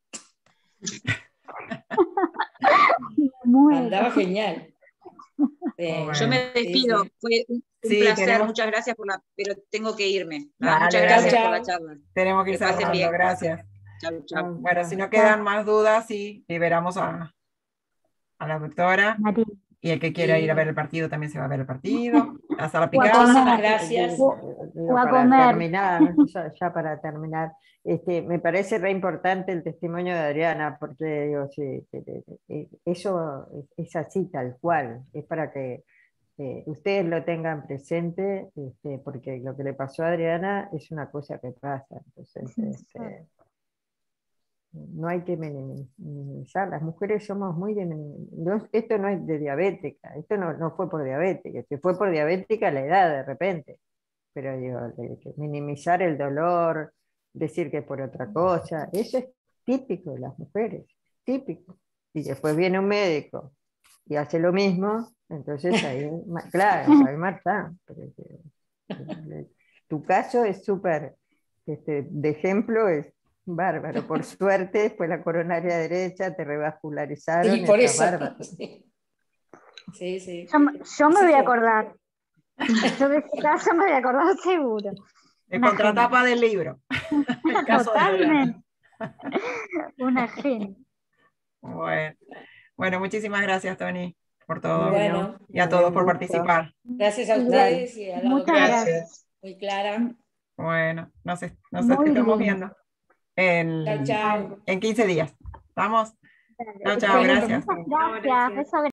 Speaker 5: Muero.
Speaker 3: Andaba genial. Sí,
Speaker 1: Bueno.
Speaker 6: Yo me despido.
Speaker 3: sí, sí.
Speaker 6: Fue un, un
Speaker 1: Sí,
Speaker 6: placer.
Speaker 1: tenemos-
Speaker 6: Muchas gracias por la. Pero tengo que irme. ¿ah?
Speaker 1: Dale,
Speaker 6: Muchas
Speaker 1: dale.
Speaker 6: gracias
Speaker 3: Chau,
Speaker 6: por la
Speaker 3: chau.
Speaker 6: charla.
Speaker 1: Tenemos que ir
Speaker 6: Que pasen
Speaker 1: cerrando,
Speaker 6: bien.
Speaker 1: gracias.
Speaker 6: Chau, chau.
Speaker 2: Chau,
Speaker 1: Bueno,
Speaker 2: chau.
Speaker 1: si no
Speaker 5: Chao.
Speaker 1: quedan más dudas, sí, liberamos a, a la doctora.
Speaker 5: María.
Speaker 1: Y el que quiera
Speaker 3: Sí.
Speaker 1: ir a ver el partido también se va a ver el partido. A sala
Speaker 5: O a
Speaker 1: picada.
Speaker 3: Muchísimas
Speaker 5: comer.
Speaker 3: gracias.
Speaker 2: Digo,
Speaker 5: O a
Speaker 2: para
Speaker 5: comer.
Speaker 2: terminar, ya, ya para terminar, este, me parece re importante el testimonio de Adriana, porque digo, sí, que- que- que eso es, es así tal cual, es para que eh, ustedes lo tengan presente, este, porque lo que le pasó a Adriana es una cosa que pasa, entonces
Speaker 5: Sí,
Speaker 2: este, no hay que minimizar, las mujeres somos muy de, no, esto no es de diabética, esto no, no fue por diabética, que fue por diabética la edad de repente, pero digo, de- de minimizar el dolor, decir que es por otra cosa, eso es típico de las mujeres, típico. Y después viene un médico y hace lo mismo, entonces ahí, ma- claro, ahí mata. Pero, eh, tu caso es súper, este, de ejemplo es bárbaro. Por suerte fue la coronaria derecha, te revascularizaron
Speaker 3: Sí,
Speaker 2: y
Speaker 3: por
Speaker 2: estás
Speaker 3: eso.
Speaker 2: bárbaro.
Speaker 3: Sí, sí. sí.
Speaker 5: Yo, me- yo me
Speaker 3: Así
Speaker 5: voy a
Speaker 3: que-
Speaker 5: acordar. Yo de ese caso me voy a acordar seguro.
Speaker 1: En
Speaker 5: Una
Speaker 1: contratapa del libro. El caso de Adriana.
Speaker 5: Totalmente. Una genia.
Speaker 1: Bueno. Bueno, muchísimas gracias, Tony, por todo.
Speaker 3: Bueno,
Speaker 1: Y a
Speaker 2: me
Speaker 1: todos
Speaker 2: dio
Speaker 1: por
Speaker 2: gusto.
Speaker 1: participar.
Speaker 3: gracias a
Speaker 5: Y gra-
Speaker 3: ustedes y a la
Speaker 5: muchas
Speaker 3: doctora,
Speaker 5: gracias.
Speaker 3: muy clara.
Speaker 1: Bueno, nos, es- nos
Speaker 5: Muy
Speaker 1: estamos
Speaker 5: lindo.
Speaker 1: viendo en,
Speaker 3: Chao, chao.
Speaker 1: en quince días. ¿Estamos? Chao, chao,
Speaker 5: Excelente.
Speaker 1: gracias.
Speaker 5: Muchas gracias. Beso